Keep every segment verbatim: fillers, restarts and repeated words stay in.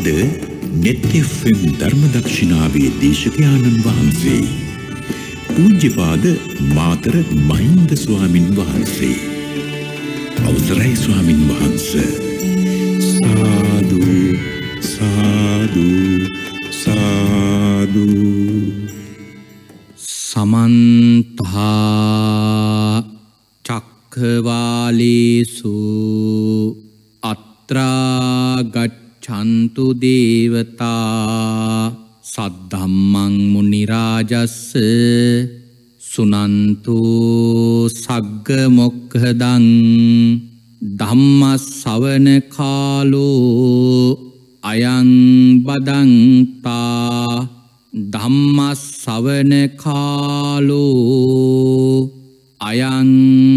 අද net F M ධර්මදක්ෂිනාවේ දේශකයාණන් වහන්සේ පූජ්‍යපාද මාතර මහින්ද ස්වාමින් වහන්සේ. අවසරයි ස්වාමින් වහන්සේ. සාදු සාදු සාදු. සමන්ත චක්ඛවාලේසු අත්‍රා ගච්ඡන්තු දේවතා සද්ධම්මං මුනි රාජස්ස සුනන්තු සග්ග මොක්ඛදං ධම්ම ශ්‍රවණ කාලෝ අයං බදන්තා ධම්ම ශ්‍රවණ කාලෝ අයං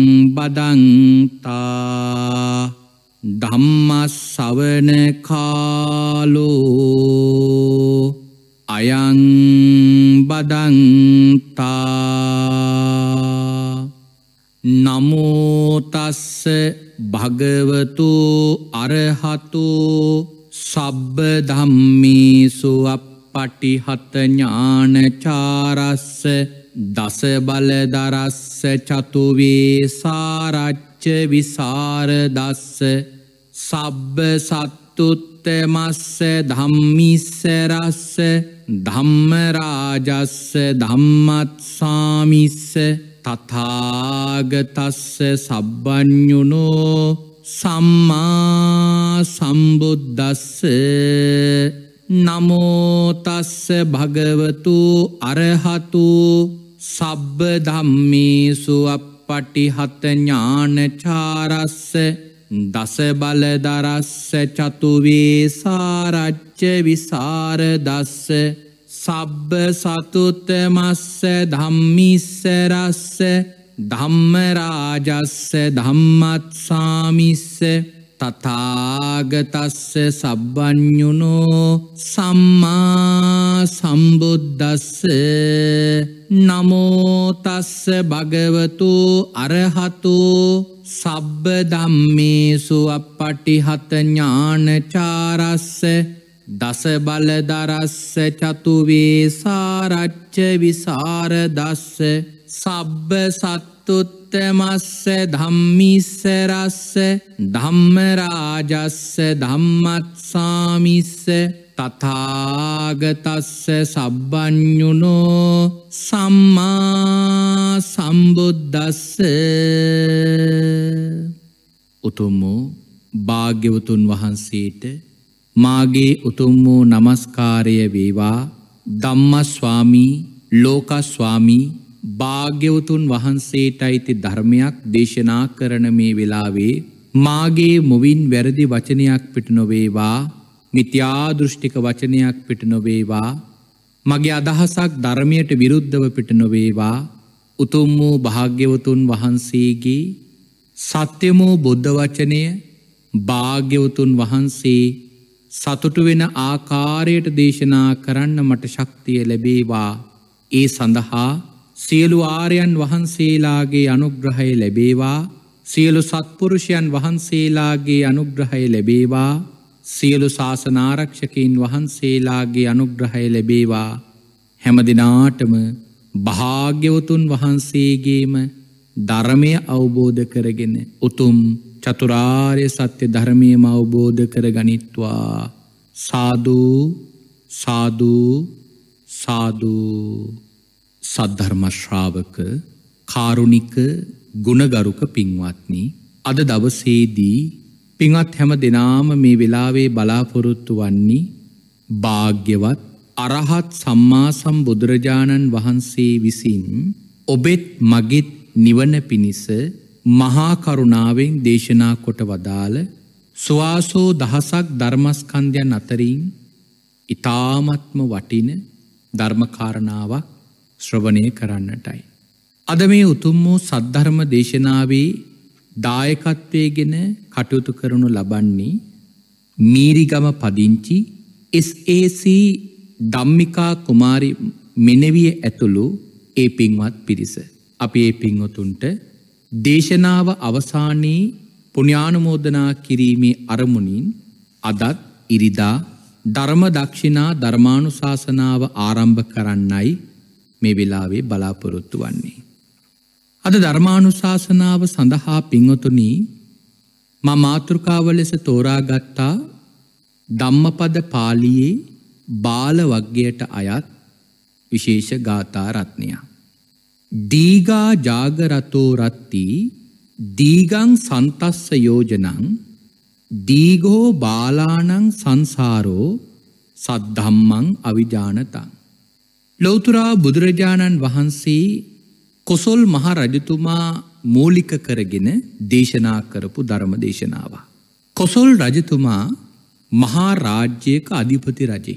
බදන්තා ධම්ම ශ්‍රවණ කාලෝ අයං බදන්තා. නමෝ තස්ස භගවතු අරහතු සබ්බ ධම්මේසු අප්පටිහත ඥානචාරස්ස දස බලදරස්ස චතුවේ සාරච්ච විසරදස්ස සබ්බ සත්තුත්තමස්ස ධම්මිස්ස රස්ස ධම්ම රාජස්ස ධම්මත්සාමිස්ස තථාගතස්ස සබ්බඤුනෝ සම්මා සම්බුද්දස්ස. නමෝ තස්ස භගවතු අරහතු සබ්බ ධම්මේසු අප්පටිහත ඥානචාරස්ස දස බලදරස්ස චතුවේ සාරච්ච විසරදස්ස සබ්බ සතුත්තමස්ස ධම්මිස්ස රස්ස ධම්ම රාජස්ස ධම්මත්සාමිස්ස තථාගතස්ස සබ්බඤුනෝ සම්මා සම්බුද්දස්ස. නමෝ තස්ස භගවතු අරහතු සබ්බ ධම්මේසු අප්පටිහත ඥානචාරස්ස දස බලදරස්ස චතුවේ සාරච්ච විසරදස්ස සබ්බ සත්තුත්තමස්ස ධම්මිස්ස රස්ස ධම්ම රාජස්ස ධම්මත්සාමිස්ස තථාගතස්ස සබ්බඤුනෝ සම්මා සම්බුද්දස්ස. උතුම් භාග්‍යවතුන් වහන්සේට මාගේ උතුම් වූ නමස්කාරය වේවා. ධම්මස්වාමී ලෝකස්වාමී භාග්‍යවතුන් වහන්සේට අයිති ධර්මයක් දේශනා කරන මේ වෙලාවේ මාගේ මුවින් වැරදි වචනයක් පිට නොවේවා, මිත්‍යා දෘෂ්ටික වචනයක් පිට නොවේවා, මගේ අදහසක් ධර්මයට විරුද්ධව පිට නොවේවා. උතුම් වූ භාග්‍යවතුන් වහන්සේගේ සත්‍යම වූ බුද්ධ වචනය භාග්‍යවතුන් වහන්සේ සතුටු වෙන ආකාරයට දේශනා කරන්න මට ශක්තිය ලැබේවා. ඒ සඳහා සියලු ආර්යයන් වහන්සේලාගේ අනුග්‍රහය ලැබේවා. සියලු සත්පුරුෂයන් වහන්සේලාගේ අනුග්‍රහය ලැබේවා. සියලු ශාසන ආරක්ෂකයන් වහන්සේලාගේ අනුග්‍රහය ලැබේවා. හැම දිනාටම භාග්‍යවතුන් වහන්සේගේම ධර්මය අවබෝධ කරගෙන උතුම් චතුරාර්ය සත්‍ය ධර්මයම අවබෝධ කරගනිත්වා. සාදු සාදු සාදු. සද්ධර්ම ශ්‍රාවක කාරුණික ගුණගරුක පින්වත්නි, අද දවසේදී පින්වත් හැම දෙනාම මේ වෙලාවේ බලාපොරොත්තු වන්නේ භාග්‍යවත් අරහත් සම්මා සම්බුදුරජාණන් වහන්සේ විසින් ඔබෙත් මගෙත් නිවන පිණිස මහා කරුණාවෙන් දේශනා කොට වදාළ සුවාසෝ දහසක් ධර්මස්කන්ධයන් අතරින් ඊ타ත්ම වටින ධර්මකාරණාවක් ශ්‍රවණය කරන්නටයි. අද මේ උතුම් වූ සද්ධර්ම දේශනාවේ දායකත්වයෙන් කටයුතු කරනු ලබන්නේ මීරිගම පදිංචි එස් ඒ සී ධම්මිකා කුමාරි මෙනවිය ඇතුළු ඒ පින්වත් පිරිස. අපි ඒ පින්වතුන්ට දේශනාව අවසානයේ පුණ්‍යානුමෝදනා කිරීමේ අරමුණින් අදත් ඉරිදා ධර්ම දක්ෂිනා ධර්මානුශාසනාව ආරම්භ කරන්නයි මේ වෙලාවේ බලාපොරොත්තු වන්නේ. අද ධර්මානුශාසනාව සඳහා පින්වතුනි මා මාතෘකාව ලෙස තෝරාගත්තා ධම්මපද පාළියේ බාල වග්ගයට අයත් විශේෂ ගාථා රත්නය. දීගා ජාගරතෝ රත්ති දීගං සන්තස්ස යෝජනං දීගෝ බාලානං සංසාරෝ සද්ධම්මං අවිජානතං. ලෞතුරා බුදුරජාණන් වහන්සේ කොසොල් මහ රජතුමා මූලික කරගෙන දේශනා කරපු ධර්ම දේශනාව. කොසොල් රජතුමා මහා රාජ්‍යයක අධිපති රජේ.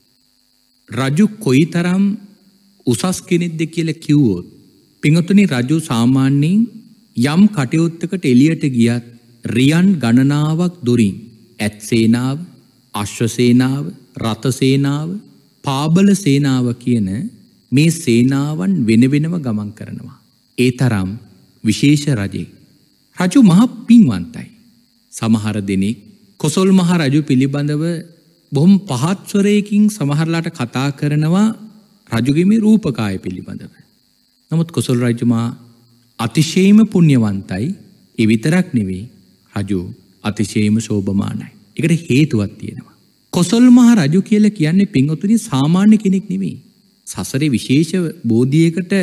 රජු කොයිතරම් උසස් කෙනෙක්ද කියලා කිව්වොත් පින්වතුනි රජු සාමාන්‍යයෙන් යම් කටයුත්තකට එළියට ගියත් රියන් ගණනාවක් දුරින් ඇත් සේනාව, අශ්ව සේනාව, රථ සේනාව, පාබල සේනාව කියන මේ සේනාවන් වෙන වෙනම ගමන් කරනවා. ඒ තරම් විශේෂ රජේ. රජු මහ පින්වන්තයි. සමහර දෙනෙක් කොසොල් මහ රජු පිළිබඳව බොහොම පහත් ස්වරයකින් සමහරලාට කතා කරනවා රජුගේ මේ රූපකාය පිළිබඳව. නමුත් කොසොල් රජුමා අතිශයම පුණ්‍යවන්තයි. ඒ විතරක් නෙවෙයි රජු අතිශයම ශෝභමානයි. ඒකට හේතුවක් තියෙනවා. කොසොල් මහ රජු කියලා කියන්නේ පින්වතුනි සාමාන්‍ය කෙනෙක් නෙවෙයි. සසරේ විශේෂ බෝධියකට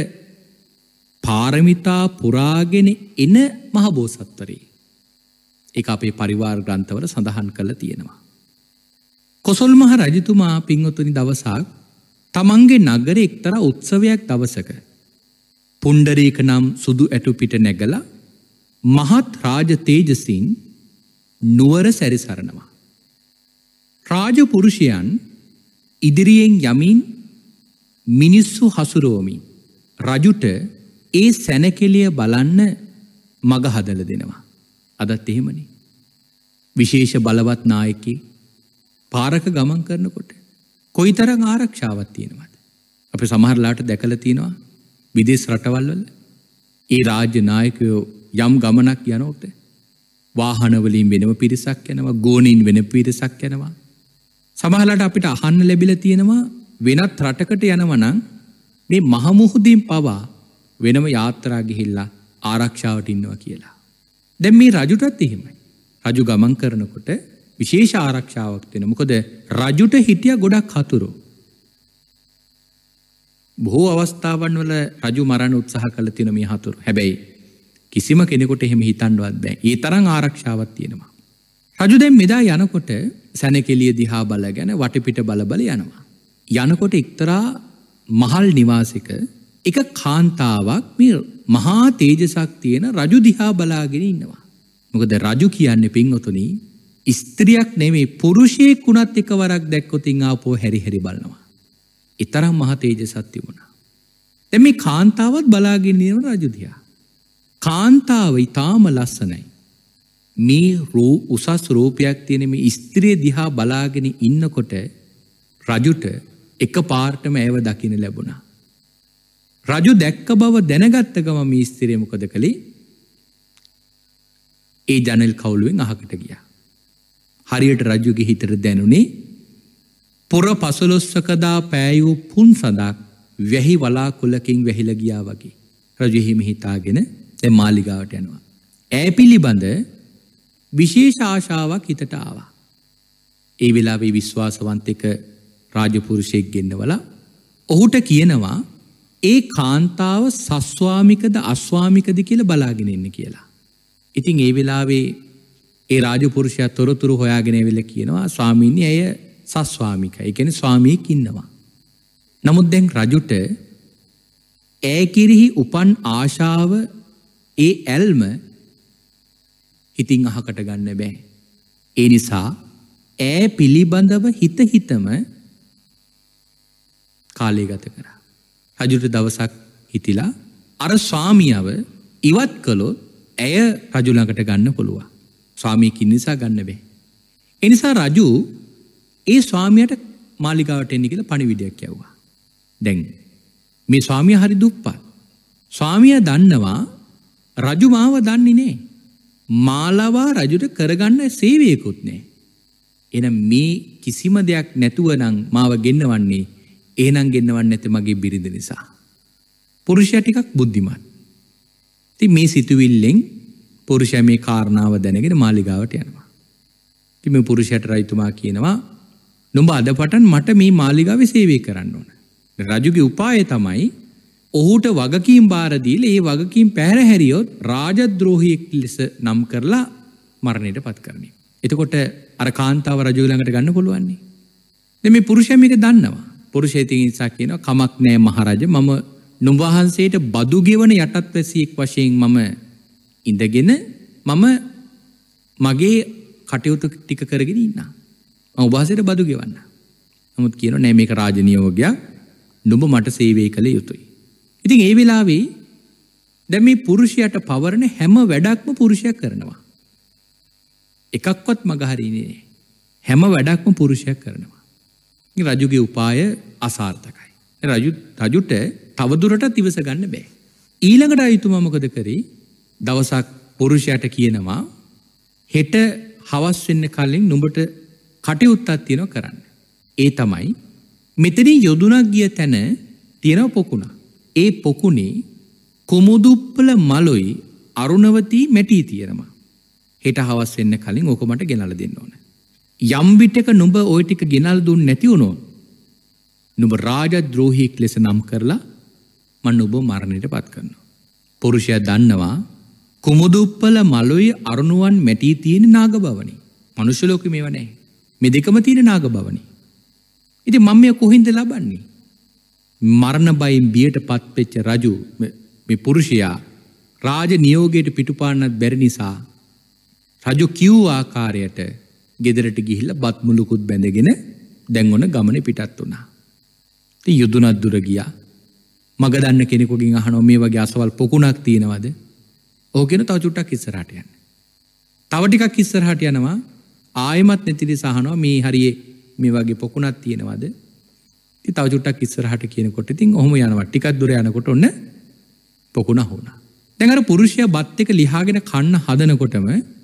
පාරමිතා පුරාගෙන එන මහ බෝසත්වරේ. ඒක අපේ පරිවාර ග්‍රන්ථවල සඳහන් කරලා තියෙනවා. කොසොල් මහ රජතුමා පින්වතුනි දවසක් තමන්ගේ නගරේ එක්තරා උත්සවයක් දවසක පුණ්ඩරීක නම් සුදු ඇටු පිට නැගලා මහත් රාජ තේජසින් නුවර සැරිසරනවා. රාජ පුරුෂයන් ඉදිරියෙන් යමින් මිනිස්සු හසුරුවමින් රජුට ඒ සැනකෙළිය බලන්න මග හදලා දෙනවා. අදත් එහෙමනේ. විශේෂ බලවත් නායකයෙක් පාරක ගමන් කරනකොට කොයිතරම් ආරක්ෂාවක් තියෙනවද? අපි සමහරලාට දැකලා තියෙනවා විදේශ රටවල් වල ඒ රාජ්‍ය නායකයෝ යම් ගමනක් යනකොට වාහන වලින් වෙනම පිරිසක් යනවා, ගෝණින් වෙන පිරිසක් යනවා. සමහරලාට අපිට අහන්න ලැබිලා තියෙනවා වෙනත් රටකට යනවා නම් මේ මහ මුහුදින් පවා වෙනම යාත්‍රා ගිහිල්ලා ආරක්ෂාවට ඉන්නවා කියලා. දැන් මේ රජුටත් එහෙමයි. රජු ගමන් කරනකොට විශේෂ ආරක්ෂාවක් දෙනවා. මොකද රජුට හිටිය ගොඩක් හතුරෝ. බොහෝ අවස්ථාවන් වල රජු මරන්න උත්සාහ කළ තියෙන මේ හතුරු. හැබැයි කිසිම කෙනෙකුට එහෙම හිතන්නවත් බෑ. ඒ තරම් ආරක්ෂාවක් තියෙනවා. රජු දැන් මෙදා යනකොට සැනකෙළිය දිහා බලගෙන වටපිට බල බල යනවා. යනකොට එක්තරා මහල් නිවාසික එක කාන්තාවක් මේ මහා තේජසක් තියෙන රජු දිහා බලාගෙන ඉන්නවා. මොකද රජු කියන්නේ පින්වතුනි ස්ත්‍රියක් නෙමෙයි පුරුෂයෙක් වුණත් එකවරක් දැක්කොත් ඉන් ආපෝ හැරි හැරි බලනවා. ඊතරම් මහා තේජසක් තිබුණා. දැන් මේ කාන්තාවත් බලාගෙන ඉන්න රජු දිහා. කාන්තාව ඊටාම ලස්සනයි. මේ රූ උසස් රූපයක් තියෙන මේ ස්ත්‍රිය දිහා බලාගෙන ඉන්නකොට රජුට එකපාරටම ඇව දකින්න ලැබුණා. රජු දැක්ක බව දැනගත්ත ගම මේ ස්ත්‍රිය මොකද කළේ? ඒ ජනෙල් කවුළුවෙන් අහකට ගියා. හරියට රජුගේ හිතට දැනුනේ පුර පසළොස්වකදා පෑයූ පුන් සඳක් වැහි වලාකුලකින් වැහිලා ගියා වගේ. රජු හිමි හිතාගෙන දැන් මාලිගාවට යනවා. ඈ පිළිබඳ විශේෂ ආශාවක් හිතට ආවා. ඒ වෙලාවේ විශ්වාසවන්තක රාජපුරුෂයෙක් ගෙන්නවලා ඔහුට කියනවා ඒ කාන්තාව සස්වාමිකද අස්වාමිකද කියලා බලාගෙන ඉන්න කියලා. ඉතින් ඒ වෙලාවේ ඒ රාජපුරුෂයා තොරතුරු හොයාගෙන ඇවිල්ලා කියනවා ස්වාමීනි ඇය සස්වාමිකයි. ඒ කියන්නේ ස්වාමියෙක් ඉන්නවා. නමුත් දැන් රජුට ඈ කිරිහි උපන් ආශාව ඒ ඇල්ම හිතින් අහකට ගන්න බෑ. ඒ නිසා ඈ පිළිබඳව හිත හිතම කාලය ගත කරා. රජුට දවසක් හිතිලා අර ස්වාමියව ඉවත් කළොත් ඇය රජු ළඟට ගන්න පුළුවන්. ස්වාමියෙක් ඉන්න නිසා ගන්න බෑ. ඒ නිසා රජු ඒ ස්වාමියාට මාලිගාවට එන්න කියලා පණිවිඩයක් යවුවා. දැන් මේ ස්වාමියා හරි දුප්පත්. ස්වාමියා දන්නවා රජු මාව දන්නේ නෑ. මාලවා රජුට කරගන්න සේවයකුත් නෑ. එහෙනම් මේ කිසිම දෙයක් නැතුව නම් මාව ගෙන්නවන්නේ එහෙනම් ගෙන්නවන්නේ නැත්තේ මගේ බිරිඳ නිසා. පුරුෂයා ටිකක් බුද්ධිමත්. ඉතින් මේ සිතුවිල්ලෙන් පුරුෂයා මේ කාරණාව දැනගෙන මාලිගාවට යනවා. ඉතින් මේ පුරුෂයාට රජතුමා කියනවා නුඹ අද පටන් මට මේ මාලිගාවේ සේවය කරන්න ඕන. රජුගේ උපාය තමයි ඔහුට වගකීම් බාර දීලා ඒ වගකීම් පැහැර හැරියොත් රාජද්‍රෝහියෙක් ලෙස නම් කරලා මරණයට පත් කරන්නේ. එතකොට අර කාන්තාව රජු ළඟට ගන්න පුළුවන් නේ. දැන් මේ පුරුෂයා මේක දන්නවා. පුරුෂයා ඉතින් ඉස්සා කියනවා කමක් නැහැ මහරජා මම නුඹ වහන්සේට බදු ගෙවන යටත්වැසියෙක් වශයෙන් මම ඉඳගෙන මම මගේ කටයුතු ටික කරගෙන ඉන්නවා. මම ඔබ වහන්සේට බදු ගෙවන්න. නමුත් කියනවා නෑ මේක රාජ නියෝගයක්. නුඹ මට සේවය කළ යුතුයි. ඉතින් ඒ වෙලාවේ දැන් මේ පුරුෂයාට පවරන හැම වැඩක්ම පුරුෂයා කරනවා. එකක්වත් මග හරින්නේ නෑ. හැම වැඩක්ම පුරුෂයා කරනවා. ඉතින් රජුගේ උපාය අසාර්ථකයි. රජු රජුට තවදුරටත් ඉවස ගන්න බෑ. ඊළඟට රජතුමා මොකද කරේ? දවසක් පුරුෂයාට කියනවා හෙට හවස් වෙන්න කලින් නුඹට කටයුත්තක් තියෙනවා කරන්න. ඒ තමයි මෙතනින් යොදුනක් ගිය තැන තියෙන පොකුණ. ඒ පොකුණේ කුමුදුප්පල මලොයි අරුණවතී මැටි තියෙනවා. හෙට හවස් වෙන්න කලින් ඕක මට ගෙනල්ලා දෙන්න ඕන. යම් විටක නුඹ ওই ටික ගෙනල්ලා දුන්නේ නැති වුණොත් නුඹ රාජද්‍රෝහියෙක් ලෙස නම් කරලා මම නුඹ මරණයට පත් කරනවා. පුරුෂයා දන්නවා කුමුදුප්පල මලොයි අරුණුවන් මැටි තියෙන නාගබවණි. මනුෂ්‍ය ලෝකෙ මේව නැහැ. මේ දෙකම තියෙන නාගබවණි. ඉතින් මම මේ කොහින්ද ලබන්නේ? මරණ බයෙන් බියටපත් වෙච්ච රජු මේ පුරුෂයා රාජ නියෝගයට පිටුපාන්නත් බැරි නිසා රජු කිව් ආකාරයට ගෙදරට ගිහිල්ලා බත් මුලුකුත් බැඳගෙන දැන් ඔන්න ගමනේ පිටත් වුණා. ඉතින් යුදුනක් දුර ගියා. මග දන්න කෙනෙකුගෙන් අහනවා මේ වගේ අසවල් පොකුණක් තියෙනවද? ඔහු කියන තව චුට්ටක් ඉස්සරහට යන්න. තව ටිකක් ඉස්සරහට යනවා. ආයෙමත් නැති නිසා අහනවා මේ හරියේ මේ වගේ පොකුණක් තියෙනවද? ඉතින් තව චුට්ටක් ඉස්සරහට කියනකොට ඉතින් ඔහොම යනවා. ටිකක් දුර යනකොට ඔන්න පොකුණ හොුණා. දැන් අර පුරුෂයා බත් එක ලිහාගෙන කන්න හදනකොටම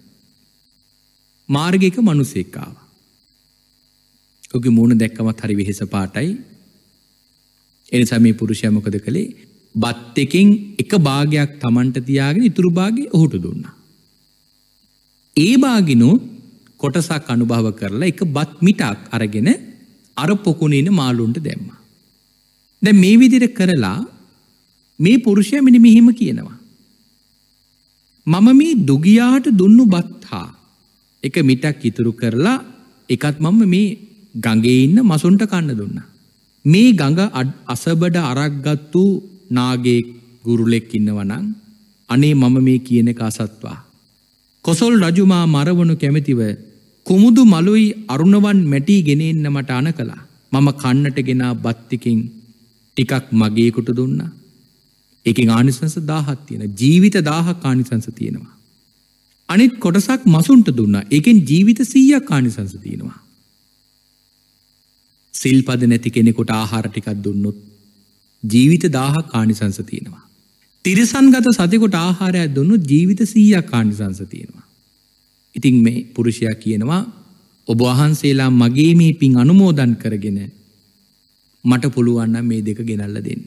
මාර්ගයක මිනිසෙක් ආවා. ඔහුගේ මූණ දැක්කමත් හරි වෙහෙස පාටයි. ඒ නිසා මේ පුරුෂයා මොකද කළේ? බත් එකෙන් එක භාගයක් Tamanට තියාගෙන ඉතුරු භාගය ඔහුට දුන්නා. ඒ භාගිනු කොටසක් අනුභව කරලා එක බත් මිටක් අරගෙන අර පොකුණේ ඉන්න මාළුන්ට දැම්මා. දැන් මේ විදිහට කරලා මේ පුරුෂයා මෙන්න මෙහිම කියනවා. මම මේ දුගියාට දුන්නු බත් හා එක මිටක් ඉතුරු කරලා එකත් මම මේ ගඟේ ඉන්න මසුන්ට කන්න දුන්නා. මේ ගඟ අසබඩ අරක් ගත්තු නාගේ ගුරුලෙක් ඉන්නවනම් අනේ මම මේ කියන එක අසත්වා. කොසල් රජුමා මරවනු කැමැතිව කුමුදු මලුයි අරුණවන් මැටි ගෙන එන්න මට අණ කළා. මම කන්නට ගෙනා බත් ටිකෙන් ටිකක් මගේකට දුන්නා. ඒකෙන් ආනිසංස දහයක් තියෙනවා. ජීවිත දහයක් ආනිසංස තියෙනවා. අනිත් කොටසක් මසුන්ට දුන්නා. ඒකෙන් ජීවිත සීයක් ආනිසංස තියෙනවා. සිල්පද නැති කෙනෙකුට ආහාර ටිකක් දුන්නොත් ජීවිත දහයක් ආනිසංස තියෙනවා. තිරසන්ගත සතෙකුට ආහාරයක් දුන්නොත් ජීවිත සීයක් ආනිසංස තියෙනවා. ඉතින් මේ පුරුෂයා කියනවා ඔබ වහන්සේලා මගේ මේ පින් අනුමෝදන් කරගෙන මට පුළුවන් නම් මේ දෙක ගෙනල්ලා දෙන්න.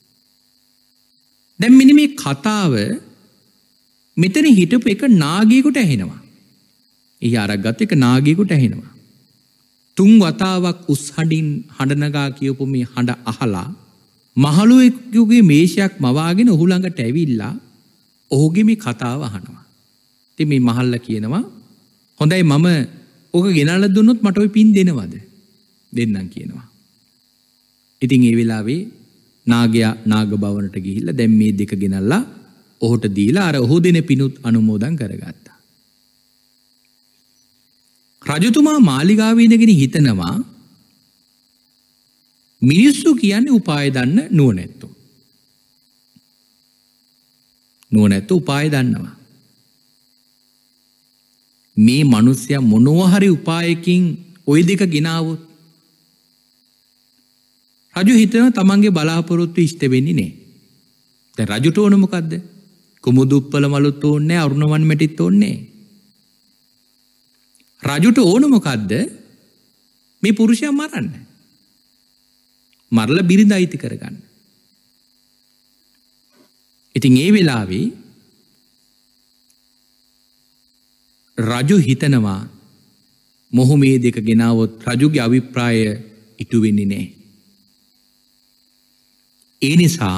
දැන් මෙන්න මේ කතාව මෙතන හිටපු එක නාගයෙකුට ඇහෙනවා. එහි අරගත් එක නාගයෙකුට ඇහෙනවා. තුන් වතාවක් උස් හඬින් හඬ නගා කියපු මේ හඬ අහලා මහලුවෙකුගේ මේෂයක් මවාගෙන ඔහු ළඟට ඇවිල්ලා ඔහුගේ මේ කතාව අහනවා. ඉතින් මේ මහල්ලා කියනවා හොඳයි මම ඕක ගෙනල්ලා දුන්නොත් මට ওই පින් දෙනවද? දෙන්නම් කියනවා. ඉතින් ඒ වෙලාවේ නාගයා නාග භවනට ගිහිල්ලා දැන් මේ දෙක ගෙනල්ලා ඔහුට දීලා අර ඔහු දෙන පිනුත් අනුමෝදන් කරගත්තා. රජතුමා මාලිගාවේ ඉඳගෙන හිතනවා මිනිස්සු කියන්නේ උපාය දන්න නුවණැත්තෝ. නුවණැත්තෝ උපාය දන්නවා. මේ මිනිස්සයා මොනවා හරි උපායකින් ওই දෙක ගෙනාවොත් රජු හිතනවා තමන්ගේ බලාපොරොත්තු ඉෂ්ට වෙන්නේ නැහැ. දැන් රජුට ඕන මොකද්ද? කුමුදුප්පල මලුත් ඕනේ නැහැ, අරුණවන් මැටිත් ඕනේ නැහැ. රජුට ඕන මොකද්ද? මේ පුරුෂයා මරන්න. මරලා බිරිඳ අයිති කරගන්න. ඉතින් ඒ වෙලාවේ රජු හිතනවා මොහු මේ දෙක ගෙනාවොත් රජුගේ අභිප්‍රාය ඉටු වෙන්නේ නැහැ. ඒ නිසා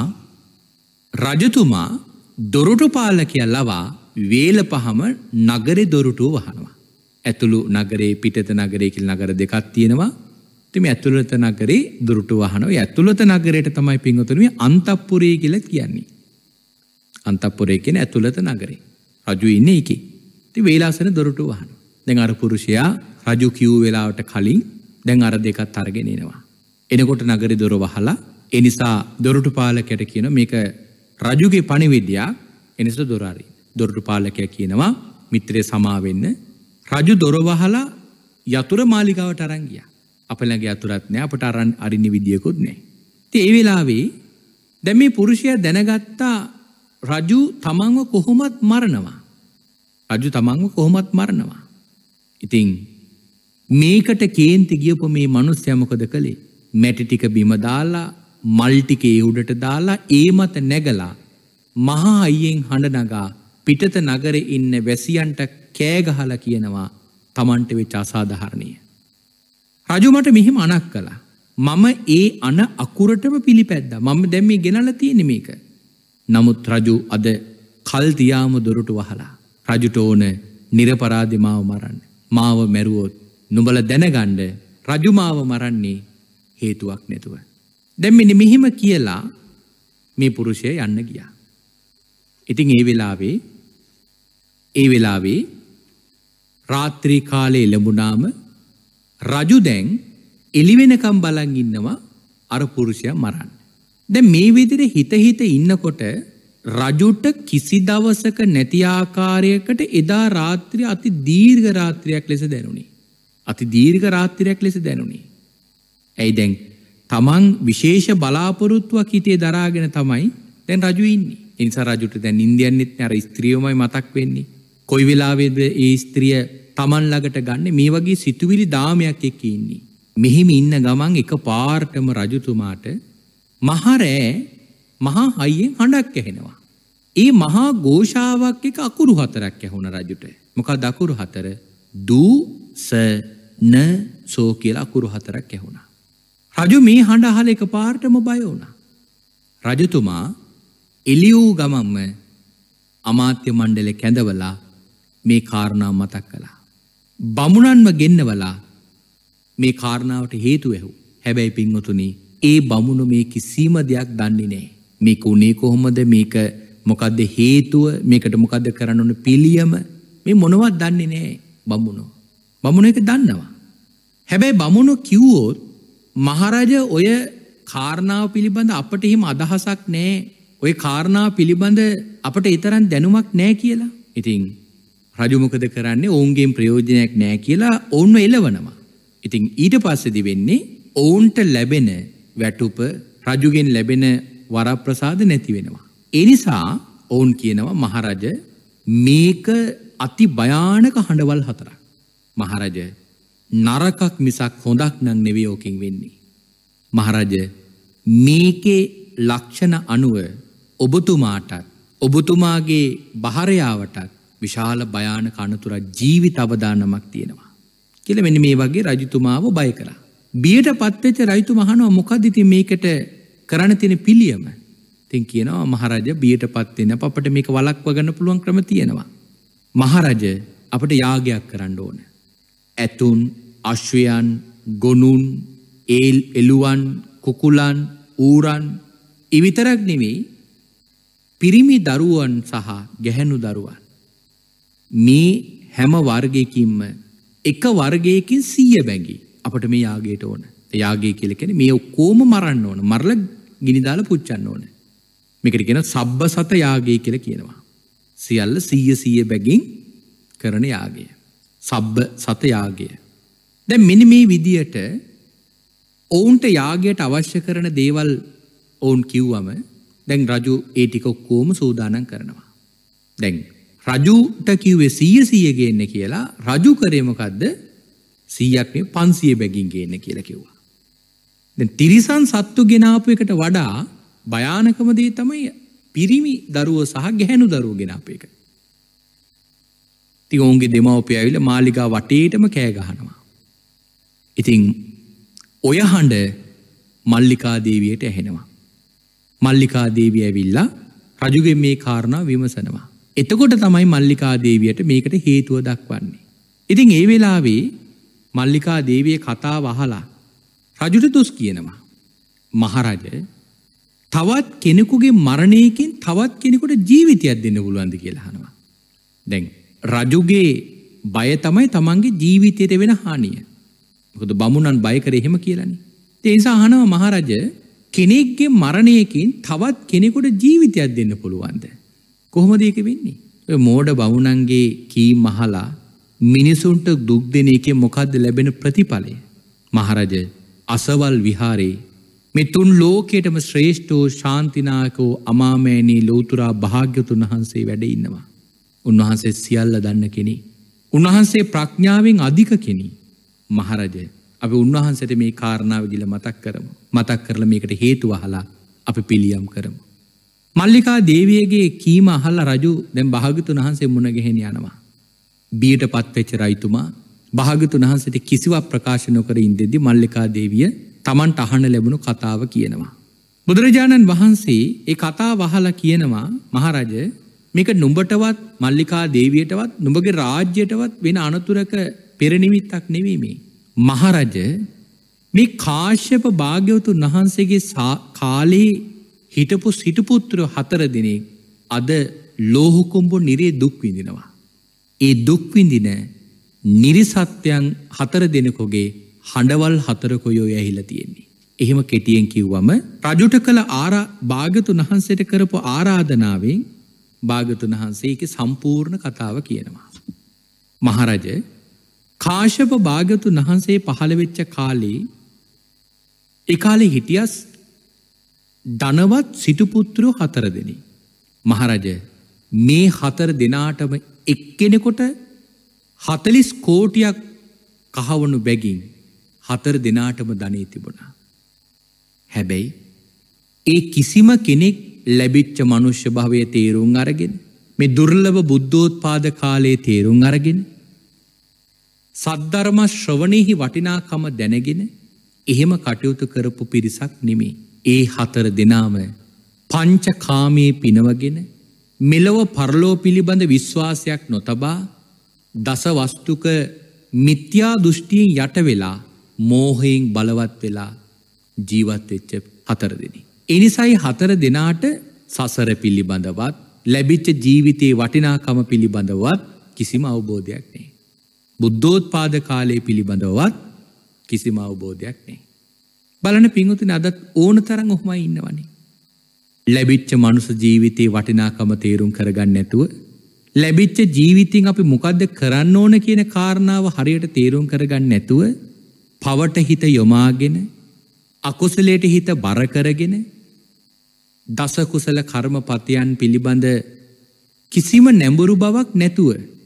රජතුමා දොරටු පාලකයා ලවා වේල පහම නගරේ දොරටුව වහනවා. ඇතුළු නගරේ පිටත නගරේ කියලා නගර දෙකක් තියෙනවා. ඉතින් මේ ඇතුළත නගරේ දොරටුව වහනවා. ඒ ඇතුළත නගරයට තමයි පින්වතුනි මේ අන්තපුරය කියලා කියන්නේ. අන්තපුරය කියන්නේ ඇතුළත නගරේ. රජු ඉන්නේ ඒකේ. ඉතින් වේලාසන දොරටුව වහනවා. දැන් අර පුරුෂයා රජු කිව් වෙලාවට කලින් දැන් අර දෙකත් අරගෙන එනවා. එනකොට නගරේ දොර වහලා ඒ නිසා දොරටු පාලකයට කියන මේක රජුගේ පණිවිඩයක්. ඒ නිසා දොර අරින්න. දොරටු පාලකයා කියනවා මිත්‍රය සමා වෙන්න. රජු දොර වහලා යතුර මාලිගාවට අරන් ගියා. අප ළඟ යතුරක් නැහැ. අපට අරන් අරින්න විදියකුත් නැහැ. ඉතින් ඒ වෙලාවේ දැන් මේ පුරුෂයා දැනගත්තා රජු තමන්ව කොහොමත් මරනවා. රජු තමන්ව කොහොමත් මරනවා. ඉතින් මේකට කේන්ති ගියපු මේ මිනිස්සයා මොකද කළේ? මැටි ටික බිම දාලා මල් ටික ඒ උඩට දාලා ඒ මත නැගලා මහා අයියෙන් හඬ නගා පිටත නගරේ ඉන්න වැසියන්ට කෑ ගහලා කියනවා තමන්ට වෙච්ච අසාධාරණිය. රජු මට මෙහෙම අනක් කළා. මම ඒ අන අකුරටම පිළිපැද්දා. මම දැන් මේ ගෙනල්ලා තියෙන්නේ මේක. නමුත් රජු අද කල් තියාම දොරටු වහලා රජුට ඕන නිරපරාධි මාව මරන්න. මාව මැරුවොත් නුඹලා දැනගන්න රජු මාව මරන්නේ හේතුවක් නැතුව. දැන් මෙන්න මෙහිම කියලා මේ පුරුෂයා යන්න ගියා. ඉතින් ඒ වෙලාවේ ඒ වෙලාවේ රාත්‍රී කාලේ ලැබුණාම රජු දැන් එළි වෙනකම් බලන් ඉන්නවා අර පුරුෂයා මරන්න. දැන් මේ විදිහට හිත හිත ඉන්නකොට රජුට කිසි දවසක නැති ආකාරයකට එදා රාත්‍රිය අති දීර්ඝ රාත්‍රියක් ලෙස දැනුනි. අති දීර්ඝ රාත්‍රියක් ලෙස දැනුනි. ඇයි දැන් තමන් විශේෂ බලාපොරොත්තුවක් හිතේ දරාගෙන තමයි දැන් රජු ඉන්නේ. ඒ නිසා රජුට දැන් නිින්දියන්නෙත් නෑ. අර ස්ත්‍රියමයි මතක් වෙන්නේ. කොයි වෙලාවේද ඒ ස්ත්‍රිය තමන් ළඟට ගන්න මේ වගේ සිතුවිලි දාමයක් එක්ක ඉන්නේ. මෙහිම ඉන්න ගමන් එක පාර්ටම රජතුමාට මහරෑ මහා හයියෙන් හඬක් ඇහෙනවා. ඒ මහා ഘോഷාවක් එක අකුරු හතරක් ඇහුණ රජුට. මොකක්ද අකුරු හතර? දූ ස න සෝ කියලා අකුරු හතරක් ඇහුණා. රජු මේ හඬ අහලා එක පාර්ටම බය වුණා. රජතුමා එළියූ ගමන්ම අමාත්‍ය මණ්ඩලේ කැඳවලා මේ කාරණා මතක් කළා. බමුණන්ව ගෙන්නවලා මේ කාරණාවට හේතු ඇහුවා. හැබැයි පින්වතුනි ඒ බමුණු මේ කිසිම දෙයක් දන්නේ නැහැ. මේක උනේ කොහොමද? මේක මොකද්ද හේතුව? මේකට මොකද්ද කරන්න ඕන පිළියම? මේ මොනවත් දන්නේ නැහැ බමුණෝ. බමුණෝ ඒක දන්නවා. හැබැයි බමුණෝ කිව්වොත් මහරජා ඔය කාරණාව පිළිබඳ අපට එහෙම අදහසක් නැහැ. ඔය කාරණාව පිළිබඳ අපට ඊතරම් දැනුමක් නැහැ කියලා. ඉතින් රජු මොකද කරන්නේ? ඔවුන්ගෙන් ප්‍රයෝජනයක් නැහැ කියලා ඔවුන්ව එළවනවා. ඉතින් ඊට පස්සේදි වෙන්නේ ඔවුන්ට ලැබෙන වැටුප රජුගෙන් ලැබෙන වරප්‍රසාද නැති වෙනවා. ඒ නිසා ඔවුන් කියනවා මහරජ මේක අති භයානක හඬවල් හතරක්. මහරජ නරකක් මිසක් හොඳක් නම් නෙවෙයි ඕකෙන් වෙන්නේ. මහරජ මේකේ ලක්ෂණ අනුව ඔබතුමාටත් ඔබතුමාගේ භාර්යාවටත් විශාල භයානක අනතුරක් ජීවිත අවදානමක් තියෙනවා කියලා මෙන්න මේ වගේ රජතුමාව බය කළා. බියටපත් වෙච්ච රජතුමා අහනවා මොකද ඉතින් මේකට කරන්න තියෙන පිළියම? ඉතින් කියනවා මහරජා බියටපත් වෙන්න අපට මේක වළක්ව ගන්න පුළුවන් ක්‍රම තියෙනවා. මහරජා අපට යාගයක් කරන්න ඕන. ඇතුන්, අශ්වයන්, ගොනුන්, ඒල් එළුවන්, කුකුලන්, ඌරන් ඉවිතරක් නෙවෙයි පිරිමි දරුවන් සහ ගැහැණු දරුවන් මේ හැම වර්ගයකින්ම එක වර්ගයකින් සීය බැගි අපට මේ යාගයට ඕන. යාගය කියලා කියන්නේ මේ ඔක්කොම මරන්න ඕන. මරලා ගිනි දාලා පුච්චන්න ඕන. මේකට කියනවා සබ්බසත යාගය කියලා කියනවා. සියල්ල සීය සීය බැගින් කරන යාගය. සබ්බ සත යාගය. දැන් මෙන්න මේ විදියට ඔවුන්ට යාගයට අවශ්‍ය කරන දේවල් ඔවුන් කිව්වම දැන් රජු ඒ ටික ඔක්කොම සූදානම් කරනවා. දැන් රජුට කිව්වේ සීය සීය ගේන්න කියලා. රජු කරේ මොකද්ද? සීයක් නෙවෙයි පන්සිය බැගින් ගේන්න කියලා කිව්වා. දැන් තිරිසන් සත්තු ගෙනාපු එකට වඩා භයානකම දේ තමයි පිරිමි දරුවෝ සහ ගැහැණු දරුවෝ ගෙනාපු එක. ඉතින් ඔවුන්ගේ දෙමව්පියෝ ඇවිල්ලා මාලිගා වටේටම කෑ ගහනවා. ඉතින් ඔය හඬ මල්ලිකා දේවියට ඇහෙනවා. මල්ලිකා දේවිය ඇවිල්ලා රජුගෙන් මේ කාරණා විමසනවා. එතකොට තමයි මල්ලිකා දේවියට මේකට හේතුව දක්වන්නේ. ඉතින් ඒ වෙලාවේ මල්ලිකා දේවිය කතාව අහලා රජුට දොස් කියනවා. මහරජ තවත් කෙනෙකුගේ මරණයකින් තවත් කෙනෙකුට ජීවිතයක් දෙන්න පුළුවන්ද කියලා අහනවා. දැන් රජුගේ බය තමයි තමන්ගේ ජීවිතයට වෙන හානිය. මොකද බමුණන් බය කරේ එහෙම කියලානේ. ඒ නිසා අහනවා මහරජ කෙනෙක්ගේ මරණයකින් තවත් කෙනෙකුට ජීවිතයක් දෙන්න පුළුවන්ද? කොහොමද ඒක වෙන්නේ? ඔය මෝඩ බමුණන්ගේ කීම් අහලා මිනිසුන්ට දුක් දෙන එකේ මොකද්ද ලැබෙන ප්‍රතිඵලය? මහරජ අසවල් විහාරේ මේ තුන් ලෝකයටම ශ්‍රේෂ්ඨෝ ශාන්තිනායකෝ අමාමෑණී ලෞතුරා භාග්‍යතුන් වහන්සේ වැඩ ඉන්නවා. උන්වහන්සේ සියල්ල දන්න කෙනෙක්. උන්වහන්සේ ප්‍රඥාවෙන් අධික කෙනෙක්. මහරජ අපි උන්වහන්සේට මේ කාරණාව ගිල මතක් කරමු. මතක් කරලා මේකට හේතුව අහලා අපි පිළියම් කරමු. මල්ලිකා දේවියගේ කීම අහලා රජු දැන් භාග්‍යතුන් වහන්සේ මුණ ගැහෙන යනවා. බියටපත් වෙච්ච රජතුමා භාග්‍යතුන් වහන්සේට කිසිවක් ප්‍රකාශ නොකර ඉඳෙද්දි මල්ලිකා දේවිය තමන්ට අහන්න ලැබුණු කතාව කියනවා. බුදුරජාණන් වහන්සේ ඒ කතාව අහලා කියනවා මහරජ මේක නුඹටවත් මල්ලිකා දේවියටවත් නුඹගේ රාජ්‍යයටවත් වෙන අනතුරක පෙරනිමිත්තක් නෙවෙයි මේ. මහරජ මේ කාශ්‍යප භාග්‍යවතුන් වහන්සේගේ කාලේ හිටපු සිටුපුත්‍රයෝ හතර දෙනෙක් අද ලෝහකුඹු නිරේ දුක් විඳිනවා. ඒ දුක් විඳින නිරිසත්‍යයන් හතර දෙනෙකුගේ හඬවල් හතරකොයෝ ඇහිලා තියෙන්නේ. එහෙම කෙටියෙන් කිව්වම රජුට කළ ආරා භාග්‍යතුන් වහන්සේට කරපු ආරාධනාවෙන් භාග්‍යතුන් වහන්සේ ඒකේ සම්පූර්ණ කතාව කියනවා. මහරජ කාශ්‍යප භාග්‍යතුන් වහන්සේ පහළ වෙච්ච කාලේ ඒ කාලේ හිටියස් ධනවත් සිටුපුත්‍රයෝ හතර දෙනෙක්. මහරජ මේ හතර දෙනාටම එක්කෙනෙකුට හතලිස් කෝටියක් කහවණු බැගින් හතර දෙනාටම ධනෙ තිබුණා. හැබැයි ඒ කිසිම කෙනෙක් ලැබිච්ච මනුෂ්‍ය භවයේ තේරුම් අරගෙන මේ දුර්ලභ බුද්ධෝත්පාද කාලයේ තේරුම් අරගෙන සද්ධර්ම ශ්‍රවණෙහි වටිනාකම දැනගෙන එහෙම කටයුතු කරපු පිරිසක් නෙමේ. ඒ හතර දෙනාම පංචකාමයේ පිනවගෙන මෙලව පරලෝ පිළිබඳ විශ්වාසයක් නොතබා දස වස්තුක මිත්‍යා දෘෂ්ටියෙන් යට වෙලා මෝහයෙන් බලවත් වෙලා ජීවත් වෙච්ච හතර දෙනෙක්. ඒ නිසායි හතර දෙනාට සසර පිළිබඳවත් ලැබිච්ච ජීවිතයේ වටිනාකම පිළිබඳවත් කිසිම අවබෝධයක් නැහැ. බුද්ධෝත්පාද කාලයේ පිළිබඳවත් කිසිම අවබෝධයක් නැහැ. බලන්න පින්වතුනි අදත් ඕන තරම් ඔහොමයි ඉන්නවනේ. ලැබිච්ච මනුෂ්‍ය ජීවිතයේ වටිනාකම තේරුම් කරගන්න නැතුව ලැබිච්ච ජීවිතෙන් අපි මොකද්ද කරන්න ඕන කියන කාරණාව හරියට තේරුම් කරගන්න නැතුව පවට හිත යොමාගෙන අකුසලයට හිත බර කරගෙන දස කුසල කර්මපතයන් පිළිබඳ කිසිම නැඹුරු බවක් නැතුව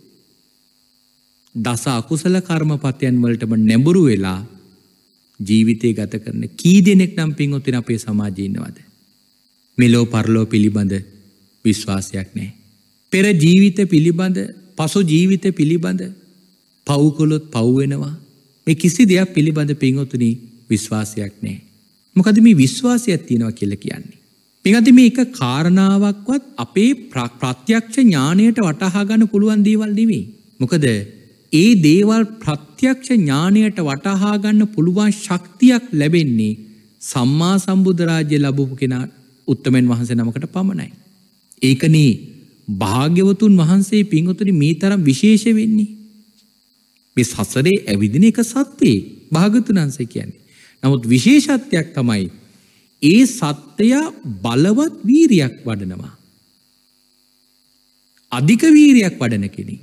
දස අකුසල කර්මපතයන් වලටම නැඹුරු වෙලා ජීවිතය ගත කරන කී දෙනෙක් නම් පින්වත්නි අපේ සමාජයේ ඉන්නවද? මෙලෝ පරලෝ පිළිබඳ විශ්වාසයක් නැහැ. පෙර ජීවිත පිළිබඳ පසු ජීවිත පිළිබඳ පව් කළොත් පව් වෙනවා. මේ කිසි දෙයක් පිළිබඳ පින්වත්නි විශ්වාසයක් නැහැ. මොකද මේ විශ්වාසයක් තියෙනවා කියලා කියන්නේ. පින්වත්නි මේක කාරණාවක්වත් අපේ ප්‍රත්‍යක්ෂ ඥාණයට වටහා ගන්න පුළුවන් දේවල් නෙවෙයි. මොකද ඒ දේවල් ප්‍රත්‍යක්ෂ ඥාණයට වටහා ගන්න පුළුවන් ශක්තියක් ලැබෙන්නේ සම්මා සම්බුද්ධ රාජ්‍ය ලැබපු කෙනා උත්තමයන් වහන්සේ නමකට පමණයි. ඒකනේ භාග්‍යවතුන් වහන්සේ පින්වතුනි මේ තරම් විශේෂ වෙන්නේ. මේ සසරේ ඇවිදින එක සත්‍යයේ භාග්‍යවතුන් වහන්සේ කියන්නේ. නමුත් විශේෂත්වයක් තමයි ඒ සත්‍යය බලවත් වීරියක් වඩනවා. අධික වීරියක් වඩන කෙනෙක්.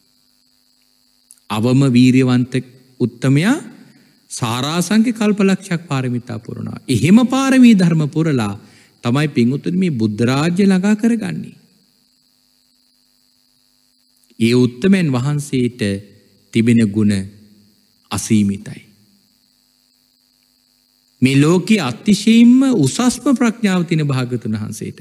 අවම වීරියවන්ත උත්තමයා සාරාංශක කල්පලක්ෂයක් පාරමිතා පුරනවා. එහෙම පාරමී ධර්ම පුරලා තමයි පින්වතුනි මේ බුද්ධ රාජ්‍ය ළඟා කරගන්නේ. ඒ උත්තමයන් වහන්සේට තිබෙන ගුණ අසීමිතයි. මේ ලෝකයේ අතිශයින්ම උසස්ම ප්‍රඥාව තියෙන භාග්‍යවතුන් වහන්සේට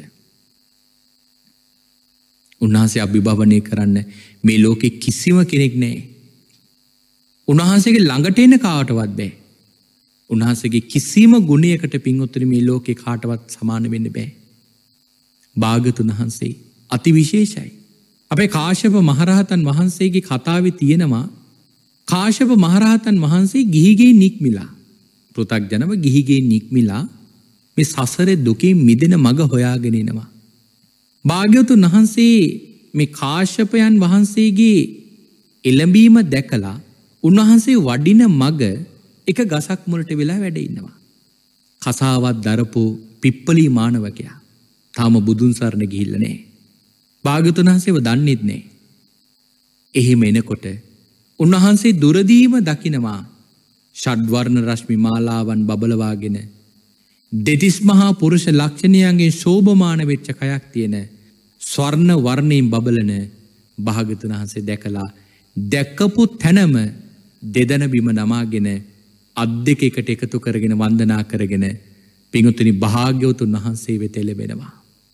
උන්වහන්සේ අභිභවනය කරන්න මේ ලෝකේ කිසිම කෙනෙක් නැහැ. උන්වහන්සේගේ ළඟට එන්න කාටවත් බෑ. උන්වහන්සේගේ කිසිම ගුණයකට පින්වත්නි මේ ලෝකේ කාටවත් සමාන වෙන්න බෑ. භාග්‍යවතුන් වහන්සේ අති විශේෂයි. අපේ කාශ්‍යප මහරහතන් වහන්සේගේ කතාවේ තියෙනවා කාශ්‍යප මහරහතන් වහන්සේ ගිහිගේ නික්මිලා පෘථග්ජනව ගිහිගේ නික්මිලා මේ සසරේ දුකින් මිදෙන මඟ හොයාගෙන එනවා. භාග්‍යවතුන් වහන්සේ මේ කාශ්‍යපයන් වහන්සේගේ එළඹීම දැකලා උන්වහන්සේ වඩින මඟ එක ගසක් මුලට වෙලා වැඩ ඉන්නවා. කසාවත් දරපු පිප්පලී මානවකයා තාම බුදුන් සරණ ගිහිල්ලා නැහැ. භාග්‍යවතුන් වහන්සේව දන්නෙත් නැහැ. එහෙම එනකොට උන්වහන්සේ දුරදීම දකිනවා ෂඩ්වර්ණ රශ්මි මාලාවන් බබලවාගෙන දෙතිස් මහා පුරුෂ ලක්ෂණයන්ගේ ශෝභමාන වෙච්ච කයක් තියෙන ස්වර්ණ වර්ණයෙන් බබලන භාග්‍යවතුන් වහන්සේ දැකලා දැකපු තැනම දෙදන බිම නමාගෙන අත් දෙක එකට එකතු කරගෙන වන්දනා කරගෙන පින්වත්නි භාග්‍යවතුන් වහන්සේ වෙත එළඹෙනවා.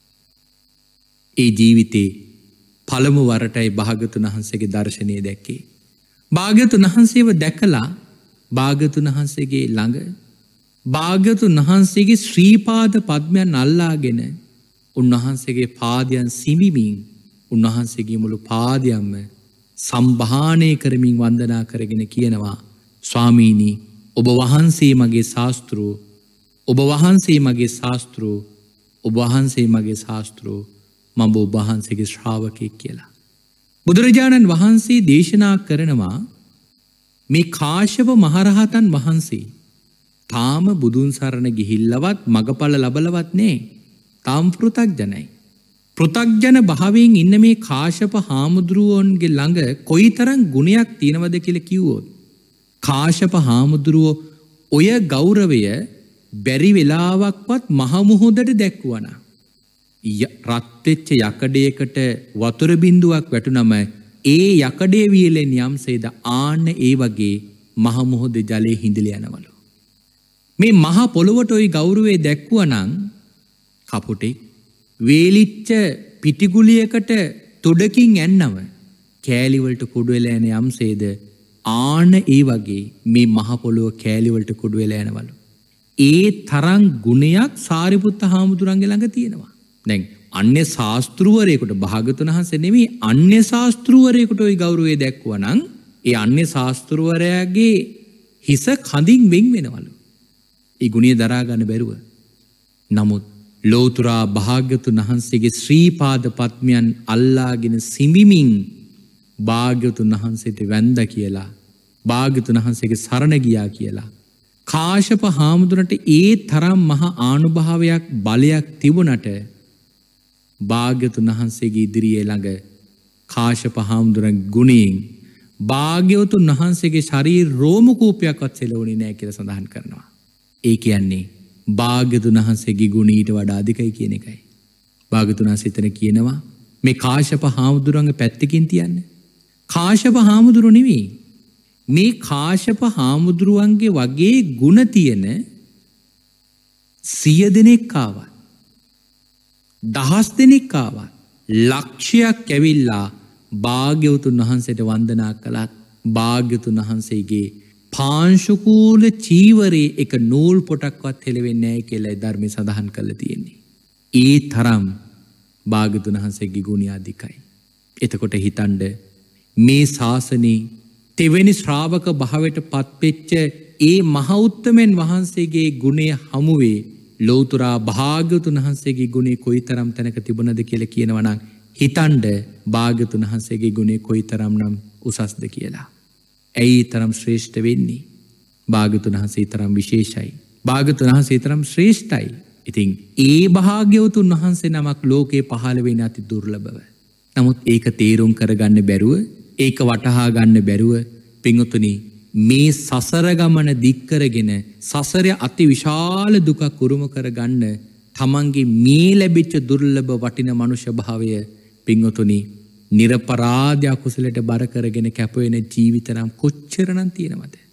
ඒ ජීවිතේ පළමු වරටයි භාග්‍යවතුන් වහන්සේගේ දර්ශනය දැක්කේ. භාග්‍යවතුන් වහන්සේව දැකලා භාග්‍යවතුන් වහන්සේගේ ළඟ භාග්‍යවතුන් වහන්සේගේ ශ්‍රී පාද පද්මයන් අල්ලාගෙන උන්වහන්සේගේ පාදයන් සිඹිමින් උන්වහන්සේගේ මුළු පාදයන්ම සම්භාණය කරමින් වන්දනා කරගෙන කියනවා ස්වාමීනි ඔබ වහන්සේ මගේ ශාස්ත්‍රෝ ඔබ වහන්සේ මගේ ශාස්ත්‍රෝ ඔබ වහන්සේ මගේ ශාස්ත්‍රෝ මම ඔබ වහන්සේගේ ශ්‍රාවකයෙක් කියලා. බුදුරජාණන් වහන්සේ දේශනා කරනවා මේ කාශ්‍යප මහරහතන් වහන්සේ තාම බුදුන් සරණ ගිහිල්ලවත් මගඵල ලබලවත් නෑ. තාම පෘථග්ජනයි. පෘථග්ජන භාවයෙන් ඉන්න මේ කාශ්‍යප හාමුදුරුවන්ගේ ළඟ කොයිතරම් ගුණයක් තියෙනවද කියලා කිව්වොත් කාශ්‍යප හාමුදුරුවෝ ඔය ගෞරවය බැරි වෙලාවක්වත් මහ මුහුදට දැක්වුවනා. රත් වෙච්ච යකඩයකට වතුර බින්දුවක් වැටුනම ඒ යකඩේ වියලෙන් යම්සේද ආන්න ඒ වගේ මහ මුහුදේ ජලයේ හිඳිලා යනවලු. මේ මහ පොළොවට ওই ගෞරවය දැක්වුවනම් කපුටේ වේලිච්ච පිටිගුලියකට තොඩකින් ඇන්නව කෑලි වලට කුඩු වෙලා යන යම්සේද ආන ඒ වගේ මේ මහ පොළොව කෑලි වලට කුඩු වෙලා යනවලු. ඒ තරම් ගුණයක් සාරිපුත්ත හාමුදුරන්ගේ ළඟ තියෙනවා. දැන් අන්‍ය ශාස්ත්‍රවරයෙකුට භාග්‍යවතුන් වහන්සේ නෙමෙයි අන්‍ය ශාස්ත්‍රවරයෙකුට ওই ගෞරවය දැක්වුවනම් ඒ අන්‍ය ශාස්ත්‍රවරයාගේ හිස කඳින් වෙන් වෙනවලු. ඒ ගුණය දරා ගන්න බැරුව. නමුත් ලෝතුරා භාග්‍යවතුන් වහන්සේගේ ශ්‍රී පාද පද්මයන් අල්ලාගෙන සිඹිමින් භාග්‍යවතුන් වහන්සේට වැඳ කියලා භාග්‍යවතුන් වහන්සේගේ සරණ ගියා කියලා කාශ්‍යප හාමුදුරන්ට ඒ තරම් මහා ආනුභාවයක් බලයක් තිබුණට භාග්‍යවතුන් වහන්සේගේ ඉදිරියේ ළඟ කාශ්‍යප හාමුදුරන් ගුණයෙන් භාග්‍යවතුන් වහන්සේගේ ශරීර රෝම කූපයක්වත් සෙලවුණේ නැහැ කියලා සඳහන් කරනවා. ඒ කියන්නේ භාග්‍යවතුන් වහන්සේගේ ගුණ ඊට වඩා අධිකයි කියන එකයි. භාග්‍යවතුන් වහන්සේ එතන කියනවා මේ කාශ්‍යප හාමුදුරන්ගේ පැත්තකින් තියන්න. කාශ්‍යප හාමුදුරුවෝ නෙවෙයි මේ කාශ්‍යප හාමුදුරුවන්ගේ වගේ ගුණ තියෙන සිය දෙනෙක් ආවත් දහස් දෙනෙක් ආවත් ලක්ෂයක් ඇවිල්ලා භාග්‍යවතුන් වහන්සේට වන්දනා කළත් භාග්‍යවතුන් වහන්සේගේ පාංශුකූල චීවරේ එක නූල් පොටක්වත් හෙලවෙන්නේ නැහැ කියලා ධර්මයේ සඳහන් කරලා තියෙන්නේ. ඒ තරම් භාග්‍යවතුන් වහන්සේගේ ගුණය අධිකයි. එතකොට හිතන්න මේ ශාසනේ තෙවෙනි ශ්‍රාවක භාවයට පත්වෙච්ච ඒ මහ උත්තමයන් වහන්සේගේ ගුණය හමුවේ ලෞතුරා භාග්‍යවතුන් වහන්සේගේ ගුණය කොයිතරම් තැනක තිබුණද කියලා කියනවනම් හිතන්න භාග්‍යවතුන් වහන්සේගේ ගුණය කොයිතරම්නම් උසස්ද කියලා. ඇයි තරම් ශ්‍රේෂ්ඨ වෙන්නේ? භාග්‍යවතුන් වහන්සේ තරම් විශේෂයි. භාග්‍යවතුන් වහන්සේ තරම් ශ්‍රේෂ්ඨයි. ඉතින් ඒ භාග්‍යවතුන් වහන්සේ නමක් ලෝකේ පහළ වෙන අති දුර්ලභව. නමුත් ඒක තේරුම් කරගන්න බැරුව ඒක වටහා ගන්න බැරුව පින්වතුනි මේ සසර ගමන දික් කරගෙන සසරේ අති විශාල දුකක් උරුම කරගන්න තමන්ගේ මේ ලැබිච්ච දුර්ලභ වටින මනුෂ්‍ය භාවය පින්වතුනි නිර්පරාධ අකුසලයට බර කරගෙන කැප වෙන ජීවිත නම් කොච්චරනම් තියෙනවද?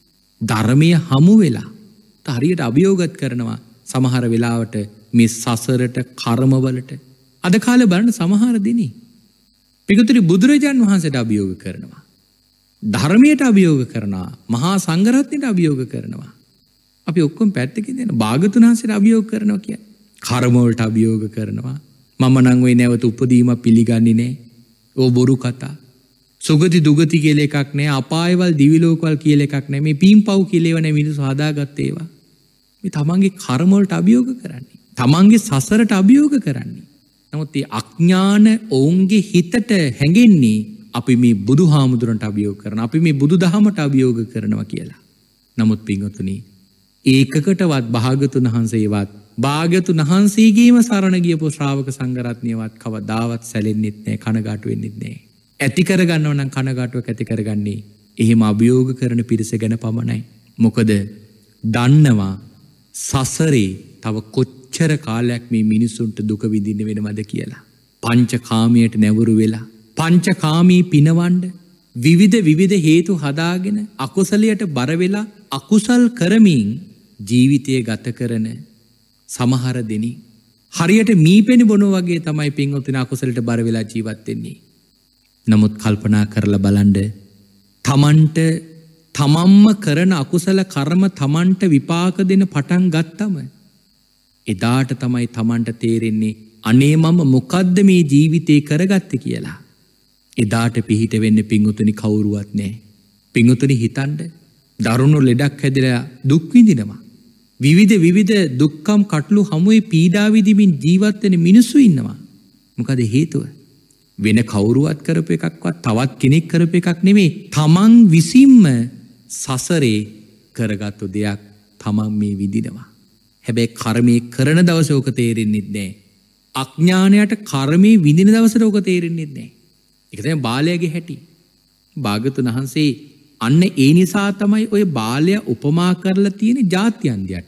ධර්මය හමු වෙලා හරියට අභියෝගත් කරනවා සමහර වෙලාවට මේ සසරට කර්මවලට. අද කාලේ බලන්න සමහර දෙනි පිටුතුරි බුදුරජාන් වහන්සේට අභියෝග කරනවා. ධර්මයට අභියෝග කරනවා. මහා සංඝරත්නයට අභියෝග කරනවා. අපි ඔක්කොම පැත්තකින් දෙන භාගතුන් වහන්සේට අභියෝග කරනවා කියන්නේ. කර්ම වලට අභියෝග කරනවා. මම නම් ওই නැවත උපදීම පිළිගන්නේ නැහැ. ඕ බොරු කතා. සුගති දුගති කියලා එකක් නැහැ. අපායවල් දිවි ලෝකවල් කියලා එකක් නැහැ. මේ පීම්පව් කියලා ඒවා නේ මිනිස්සු හදාගත්ත ඒවා. මේ තමන්ගේ කර්ම වලට අභියෝග කරන්නේ. තමන්ගේ සසරට අභියෝග කරන්නේ. නමුත් මේ අඥාන ඔවුන්ගේ හිතට හැඟෙන්නේ අපි මේ බුදුහාමුදුරන්ට අභියෝග කරනවා. අපි මේ බුදුදහමට අභියෝග කරනවා කියලා. නමුත් පින්වතුනි ඒකකටවත් භාගතුන් වහන්සේවත් භාගතුන් වහන්සේගේම සරණ ගියපු ශ්‍රාවක සංඝරත්නියවත් කවදාවත් සැලෙන්නෙත් නැහැ, කනගාටු වෙන්නෙත් නැහැ. ඇති කරගන්නව නම් කනගාටුවක් ඇති කරගන්නේ එහෙම අභියෝග කරන පිරිස ගැන පමණයි. මොකද දන්නවා සසරේ තව කොච්චර කාලයක් මේ මිනිසුන්ට දුක විඳින්න වෙනවද කියලා. පංචකාමයට නැවුරු වෙලා පංචකාමී පිනවන්න විවිධ විවිධ හේතු හදාගෙන අකුසලයට බර වෙලා අකුසල් කරමින් ජීවිතය ගත කරන සමහර දෙනි හරියට මීපෙනි බොනෝ වගේ තමයි පින්වතුනි අකුසලයට බර වෙලා ජීවත් වෙන්නේ. නමුත් කල්පනා කරලා බලන්න තමන්ට තමන්ම කරන අකුසල කර්ම තමන්ට විපාක දෙන පටන් ගත්තම එදාට තමයි තමන්ට තේරෙන්නේ අනේ මම මොකද්ද මේ ජීවිතේ කරගත්තේ කියලා. එදාට පිහිට වෙන්න පින්වතුනි කවුරුවත් නැහැ. පින්වතුනි හිතන්න දරුණු ලෙඩක් හැදලා දුක් විඳිනවා. විවිධ විවිධ දුක්ඛම් කටළු හමුවේ පීඩා විඳින්මින් ජීවත් වෙන මිනිස්සු ඉන්නවා. මොකද හේතුව? වෙන කවුරුවත් කරපු එකක්වත් තවත් කෙනෙක් කරපු එකක් නෙමෙයි. තමන් විසින්ම සසරේ කරගත්තු දෙයක් තමන් මේ විඳිනවා. හැබැයි කර්මයේ කරන දවසේ ඔක තේරෙන්නේ නැහැ. අඥානයට කර්මයේ විඳින දවසට ඔක තේරෙන්නේ නැහැ. ඒක තමයි බාලයාගේ හැටි. භාගතුන් වහන්සේ අන්න ඒ නිසා තමයි ඔය බාලයා උපමා කරලා තියෙන ජාත්‍යන්දයට.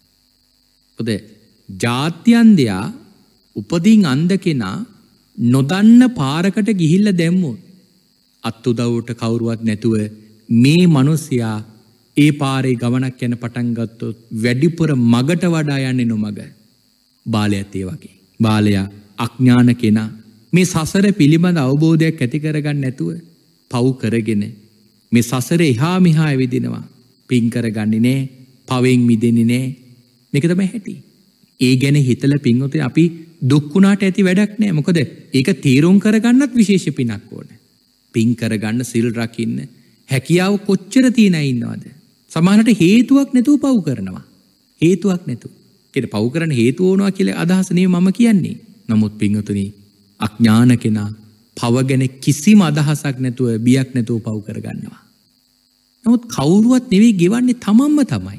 මොකද ජාත්‍යන්දයා උපදින් අන්ධ කෙනා නොදන්න පාරකට ගිහිල්ලා දැම්මොත් අත් උදව්වට කවුරුවත් නැතුව මේ මිනිසයා ඒ පාරේ ගමනක් යන පටන් ගත්තොත් වැඩිපුර මගට වඩා යන්නේ නොමග. බාලයාත් ඒ වගේ. බාලයා අඥාන කෙනා මේ සසර පිළිබඳ අවබෝධයක් ඇති කරගන්න නැතුව පව් කරගෙන මේ සසරේ එහා මෙහා ඇවිදිනවා. පින් කරගන්නේ නැහැ, පවෙන් මිදෙන්නේ නැහැ. මේක තමයි හැටි. ඒ ගැන හිතලා පින්වතුනි අපි දුක් වුණාට ඇති වැඩක් නැහැ. මොකද ඒක තීරුම් කරගන්නත් විශේෂ පිනක් ඕනේ. පින් කරගන්න, සිල් රකින්න හැකියාව කොච්චර තියෙන අය ඉන්නවද? සමහරට හේතුවක් නැතුව පව් කරනවා. හේතුවක් නැතුව. කියන්නේ පව් කරන්න හේතු වුණා කියලා අදහස නෙවෙයි මම කියන්නේ. නමුත් පින්වතුනි අඥාන කෙනා පව ගැන කිසිම අදහසක් නැතුව බියක් නැතුව පව් කරගන්නවා. නමුත් කවුරුවත් නෙවෙයි ගෙවන්නේ තමන්ම තමයි.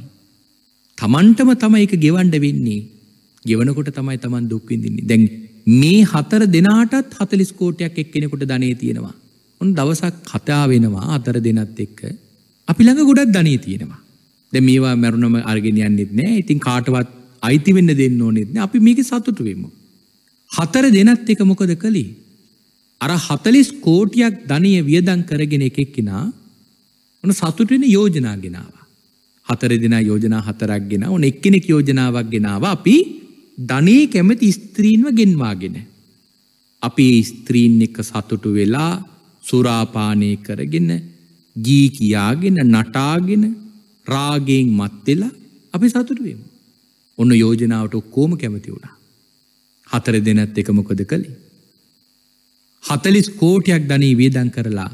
තමන්ටම තමයි ඒක ගෙවන්න වෙන්නේ. ගෙවනකොට තමයි තමන් දුක් විඳින්නේ. දැන් මේ හතර දෙනාටත් හතළිස් කෝටියක් එක්කෙනෙකුට ධනෙ තියෙනවා. උන් දවසක් කතා වෙනවා හතර දෙනත් එක්ක. අපි ළඟ ගොඩක් ධනෙ තියෙනවා. දැන් මේවා මරුණම අරගෙන යන්නෙත් නෑ. ඉතින් කාටවත් අයිති වෙන්න දෙන්න ඕනෙත් නෑ. අපි මේකේ සතුටු වෙමු. හතර දෙනත් එක මොකද කළේ? අර හතළිස් කෝටියක් ධනිය වියදම් කරගෙන එක එක්කිනා උන සතුටු වෙන යෝජනා ගෙනාවා. හතර දෙනා යෝජනා හතරක් ගෙනා උන එක්කෙනෙක් යෝජනාවක් ගෙනාවා. අපි ධනේ කැමති ස්ත්‍රීන්ව ගෙන්වාගෙන අපි ස්ත්‍රීන් එක්ක සතුටු වෙලා සුරාපානය කරගෙන ගී කියාගෙන නටාගෙන රාගයෙන් මත් වෙලා අපි සතුටු වෙමු. ඔන්න යෝජනාවට ඔක්කොම කැමති වුණා. හතර දෙනත් එක මොකද කළේ? හතළිස් කෝටියක් ධනෙ වියදම් කරලා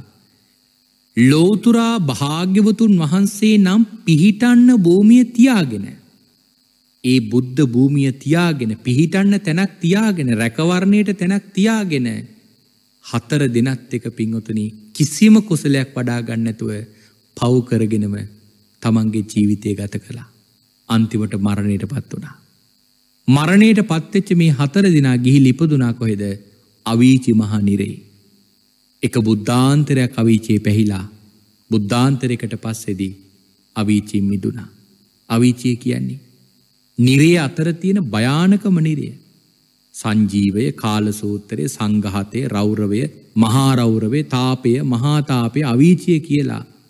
ලෝතුරා භාග්‍යවතුන් වහන්සේ නම් පිහිටන්න භූමිය තියාගෙන ඒ බුද්ධ භූමිය තියාගෙන පිහිටන්න තැනක් තියාගෙන රැකවරණයට තැනක් තියාගෙන හතර දෙනත් එක පින්වතුනි කිසිම කුසලයක් වඩා ගන්න නැතුව පව් කරගෙනම තමන්ගේ ජීවිතය ගත කළා. අන්තිමට මරණයටපත් වුණා. මරණයටපත් වෙච්ච මේ හතර දෙනා ගිහිලි ඉපදුනා කොහෙද? අවීචි මහ නිරේ. එක බුද්ධාන්තරයක් අවීචියේ පැහිලා බුද්ධාන්තරයකට පස්සේදී අවීචියෙන් මිදුණා. අවීචිය කියන්නේ නිරේ අතර තියෙන භයානකම නිරය. සංජීවය, කාලසූත්‍රය, සංඝාතය, රෞරවය, මහා රෞරවය, තාපය, මහා තාපය, අවීචිය කියලා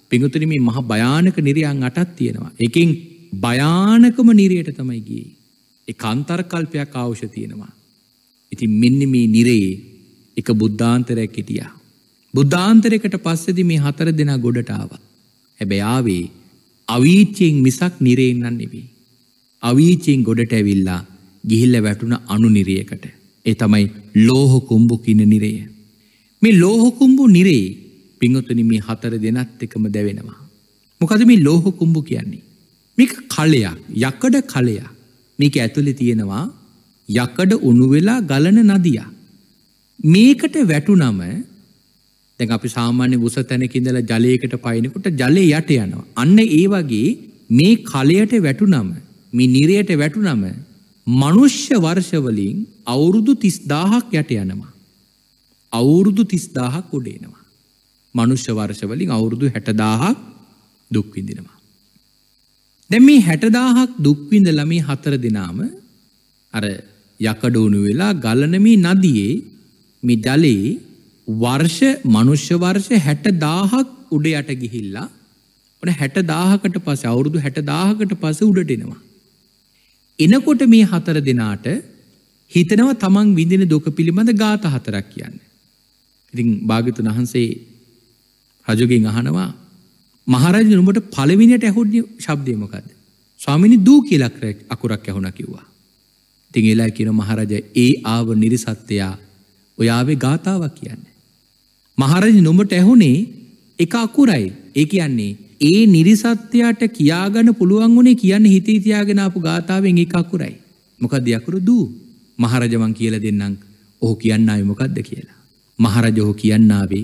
පිංගුතුනි මේ මහා භයානක නිරයන් අටක් තියෙනවා. එකෙන් භයානකම නිරයට තමයි ගියේ. ඒ කාන්තර කල්පයක් අවශ්‍ය තියෙනවා. ඉතින් මෙන්න මේ නිරේ එක බුද්ධාන්තරයක් හිටියා. බුද්ධාන්තරයකට පස්සේදී මේ හතර දෙනා ගොඩට ආවා. හැබැයි ආවේ අවීචයෙන් මිසක් නිරේන් නම් නෙවෙයි. අවීචයෙන් ගොඩට ඇවිල්ලා ගිහිල්ලා වැටුණ අණු නිරයකට. ඒ තමයි ලෝහ කුඹු කින නිරය. මේ ලෝහ කුඹු නිරේ පිංගුතුනි මේ හතර දෙනත් එකම දැවෙනවා. මොකද මේ ලෝහ කුඹු කියන්නේ? මේක කලයක්, යකඩ කලයක්. මේක ඇතුලේ තියෙනවා යකඩ උණු වෙලා ගලන නදියක්. මේකට වැටුනම දැන් අපි සාමාන්‍ය උස තැනක ඉඳලා ජලයකට පයින්නකොට ජලය යට යනවා. අන්න ඒ වගේ මේ කලයට වැටුනම මේ නිරයට වැටුනම මනුෂ්‍ය වර්ෂ වලින් අවුරුදු තිස් දාහක් යට යනවා. අවුරුදු තිස් දාහක් උඩ එනවා. මනුෂ්‍ය වර්ෂ වලින් අවුරුදු හැට දාහක් දුක් විඳිනවා. දැන් මේ හැට දාහක් දුක් විඳලා මේ හතර දිනාම අර යකඩ උණු වෙලා ගලන මේ නදියේ මේ ජලයේ වර්ෂ මනුෂ්‍ය වර්ෂ හැට දාහක් උඩ යට ගිහිල්ලා ඔන්න හැට දාහකට පස්සේ අවුරුදු හැට දාහකට පස්සේ උඩට එනවා. එනකොට මේ හතර දෙනාට හිතනවා තමන් විඳින දුක පිළිබඳ ගාථා හතරක් කියන්නේ. ඉතින් භාග්‍යවතුන් වහන්සේ රජුගෙන් අහනවා මහරජා නුඹට පළවෙනියට ඇහුණේ ශබ්දය මොකද්ද? ස්වාමීනි දූ කියලා අකුරක් ඇහුණා කිව්වා. ඉතින් එලා කියන මහරජා ඒ ආව නිරිසත්ත්‍යයා ඔයාවේ ගාථාවක් කියන්නේ. මහරජා නුඹට ඇහුනේ එක අකුරයි. ඒ කියන්නේ ඒ නිරිසත්ත්‍යයට කියාගන්න පුළුවන් උනේ කියන්නේ හිතේ තියාගෙන ආපු ගාථාවෙන් එක අකුරයි. මොකද්ද අකුර? දූ. මහරජා මං කියලා දෙන්නම්. ඔහු කියන්නාවේ මොකද්ද කියලා. මහරජා ඔහු කියන්නාවේ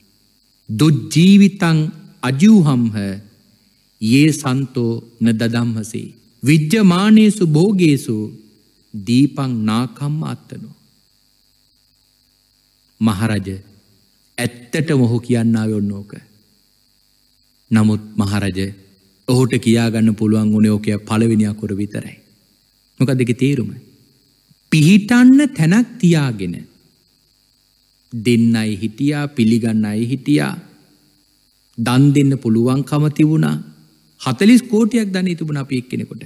දුජ්ජීවිතං අජූහම්හ යේ සන්තෝ න දදම්හසේ විජ්ජමානේසු භෝගේසු දීපං නාකම්ම අත්තනෝ. මහරජ ඇත්තටම ඔහු කියන්නාවේ ඔන්න ඕක. නමුත් මහරජ ඔහුට කියාගන්න පුළුවන් උනේ ඕකේ පළවෙනි අකුර විතරයි. මොකද ඒකේ තේරුම? පිහිටන්න තැනක් තියාගෙන දෙන්නයි හිටියා, පිළිගන්නයි හිටියා, දන් දෙන්න පුළුවන්කම තිබුණා. හතළිස් කෝටියක් දන් තිබුණා අපි එක්කෙනෙකුට.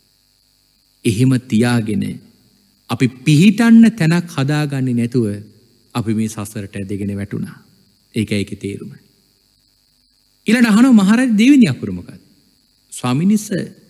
එහෙම තියාගෙන අපි පිහිටන්න තැනක් හදාගන්නේ නැතුව අපි මේ සසරට ඇදගෙන වැටුණා. ඒකයි ඒකේ තේරුම. ඊළඟ අහනවා මහරජා දෙවෙනි අකුර මොකක්ද? ස්වාමිනිස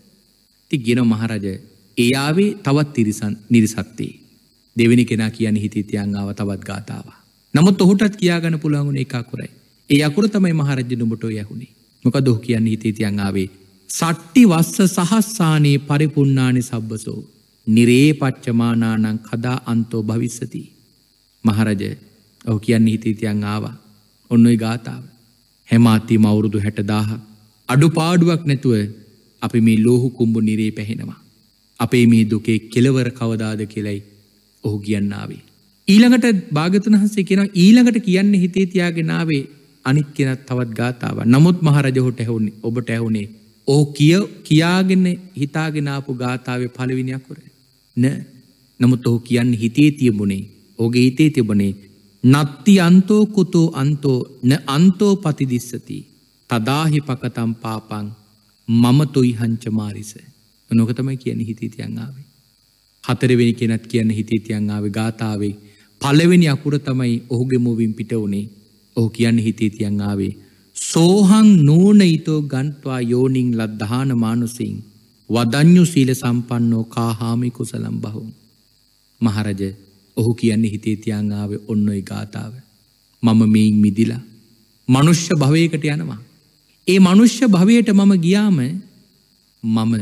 තිගෙන මහරජා ඒ ආවේ තවත් තිරිසන් නිරිසත්ත්‍යේ. දෙවෙනි කෙනා කියන්නේ හිතේ තියන් ආව තවත් ගාතාවක්. නමුත් ඔහුටත් කියාගන්න පුළුවන් උනේ එක අකුරයි. ඒ අකුර තමයි මහරජා නුඹට ඔය ඇහුනේ. මොකද ඔහු කියන්නේ හිතේ තියන් ආවේ සට්ටි වස්ස සහස්සානේ පරිපුන්නානි සබ්බසෝ නිරේ පච්චමානානං කදා අන්තෝ භවිස්සති. මහරජා ඔහු කියන්නේ හිතේ තියන් ආවා ඔන්න ඔය ගාතාව. හැම අතිම අවුරුදු හැට දාහක් අඩුපාඩුවක් නැතුව අපි මේ ලෝහ කුඹු නිරේ පැහෙනවා. අපේ මේ දුකේ කෙලවර කවදාද කියලයි ඔහු කියන්නාවේ. ඊළඟට භාග්‍යවතුන් වහන්සේ කියනවා ඊළඟට කියන්නේ හිතේ තියාගෙන ආවේ අනිත් කෙනත් තවත් ගාතාවක්. නමුත් මහරජාට ඇහුනේ ඔබට ඇහුනේ ඔහු කිය කියාගෙන හිතාගෙන ආපු ගාතාවේ පළවෙනි අකුර න. නමුත් ඔහු කියන්නේ හිතේ තියුනේ ඔහුගේ හිතේ තිබුණේ නත්ති අන්තෝ කුතෝ අන්තෝ න අන්තෝ පතිදිස්සති තදාහි පකතම් පාපං මම තොයි හංච මාරිස. මොනක තමයි කියන්නේ හිතේ තියන් ආවේ. හතරවෙනි කෙනත් කියන්නේ හිතේ තියන් ආවේ ගාතාවේ පළවෙනි අකුර තමයි ඔහුගේ මුවින් පිට උනේ. ඔහු කියන්නේ හිතේ තියන් ආවේ සෝහං නූනයිතෝ ගන්්වා යෝනින් ලද්ධාන මානුසින් වදඤ්ඤු සීල සම්පන්නෝ කාහාමි කුසලම් බහුම්. මහරජා ඔහු කියන්නේ හිතේ තියන් ආවේ ඔන්න ඔය ගාතාව. මම මේන් මිදිලා මනුෂ්‍ය භවයකට යනවා. ඒ මනුෂ්‍ය භවයට මම ගියාම මම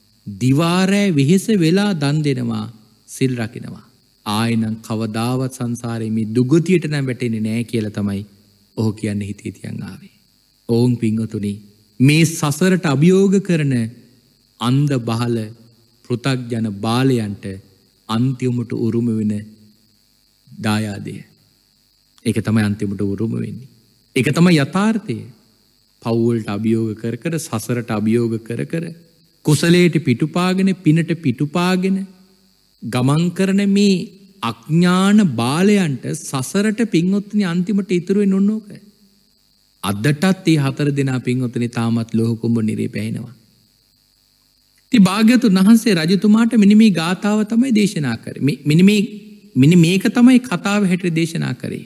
දිවාරෑ වෙහෙස වෙලා දන් දෙනවා, සිල් රකින්නවා. ආයෙනම් කවදාවත් සංසාරේ මේ දුගතියට නම් වැටෙන්නේ නැහැ කියලා තමයි ඔහු කියන්නේ හිතේ තියන් ආවේ. ඕන් පිංගතුනි මේ සසරට අභියෝග කරන අන්ධ බහල පෘථග්ජන බාලයන්ට අන්තිමට උරුම වෙන දායාදය. ඒක තමයි අන්තිමට උරුම වෙන්නේ. ඒක තමයි යථාර්ථය. පව්වලට අභියෝග කර කර සසරට අභියෝග කර කර කුසලයට පිටුපාගෙන පිනට පිටුපාගෙන ගමන් කරන මේ අඥාන බාලයන්ට සසරට පින්වත්නි අන්තිමට ඉතුරු වෙන්නේ ඕක. අදටත් ඒ හතර දෙනා පින්වතුනි තාමත් ලෝහ කුඹ නිරේ පැහැෙනවා. ඉතින් භාග්‍යවතුන් වහන්සේ රජතුමාට මෙන්න මේ ගාථාව තමයි දේශනා කරේ. මෙන්න මේ මෙන්න මේක තමයි කතාව හැටියට දේශනා කරේ.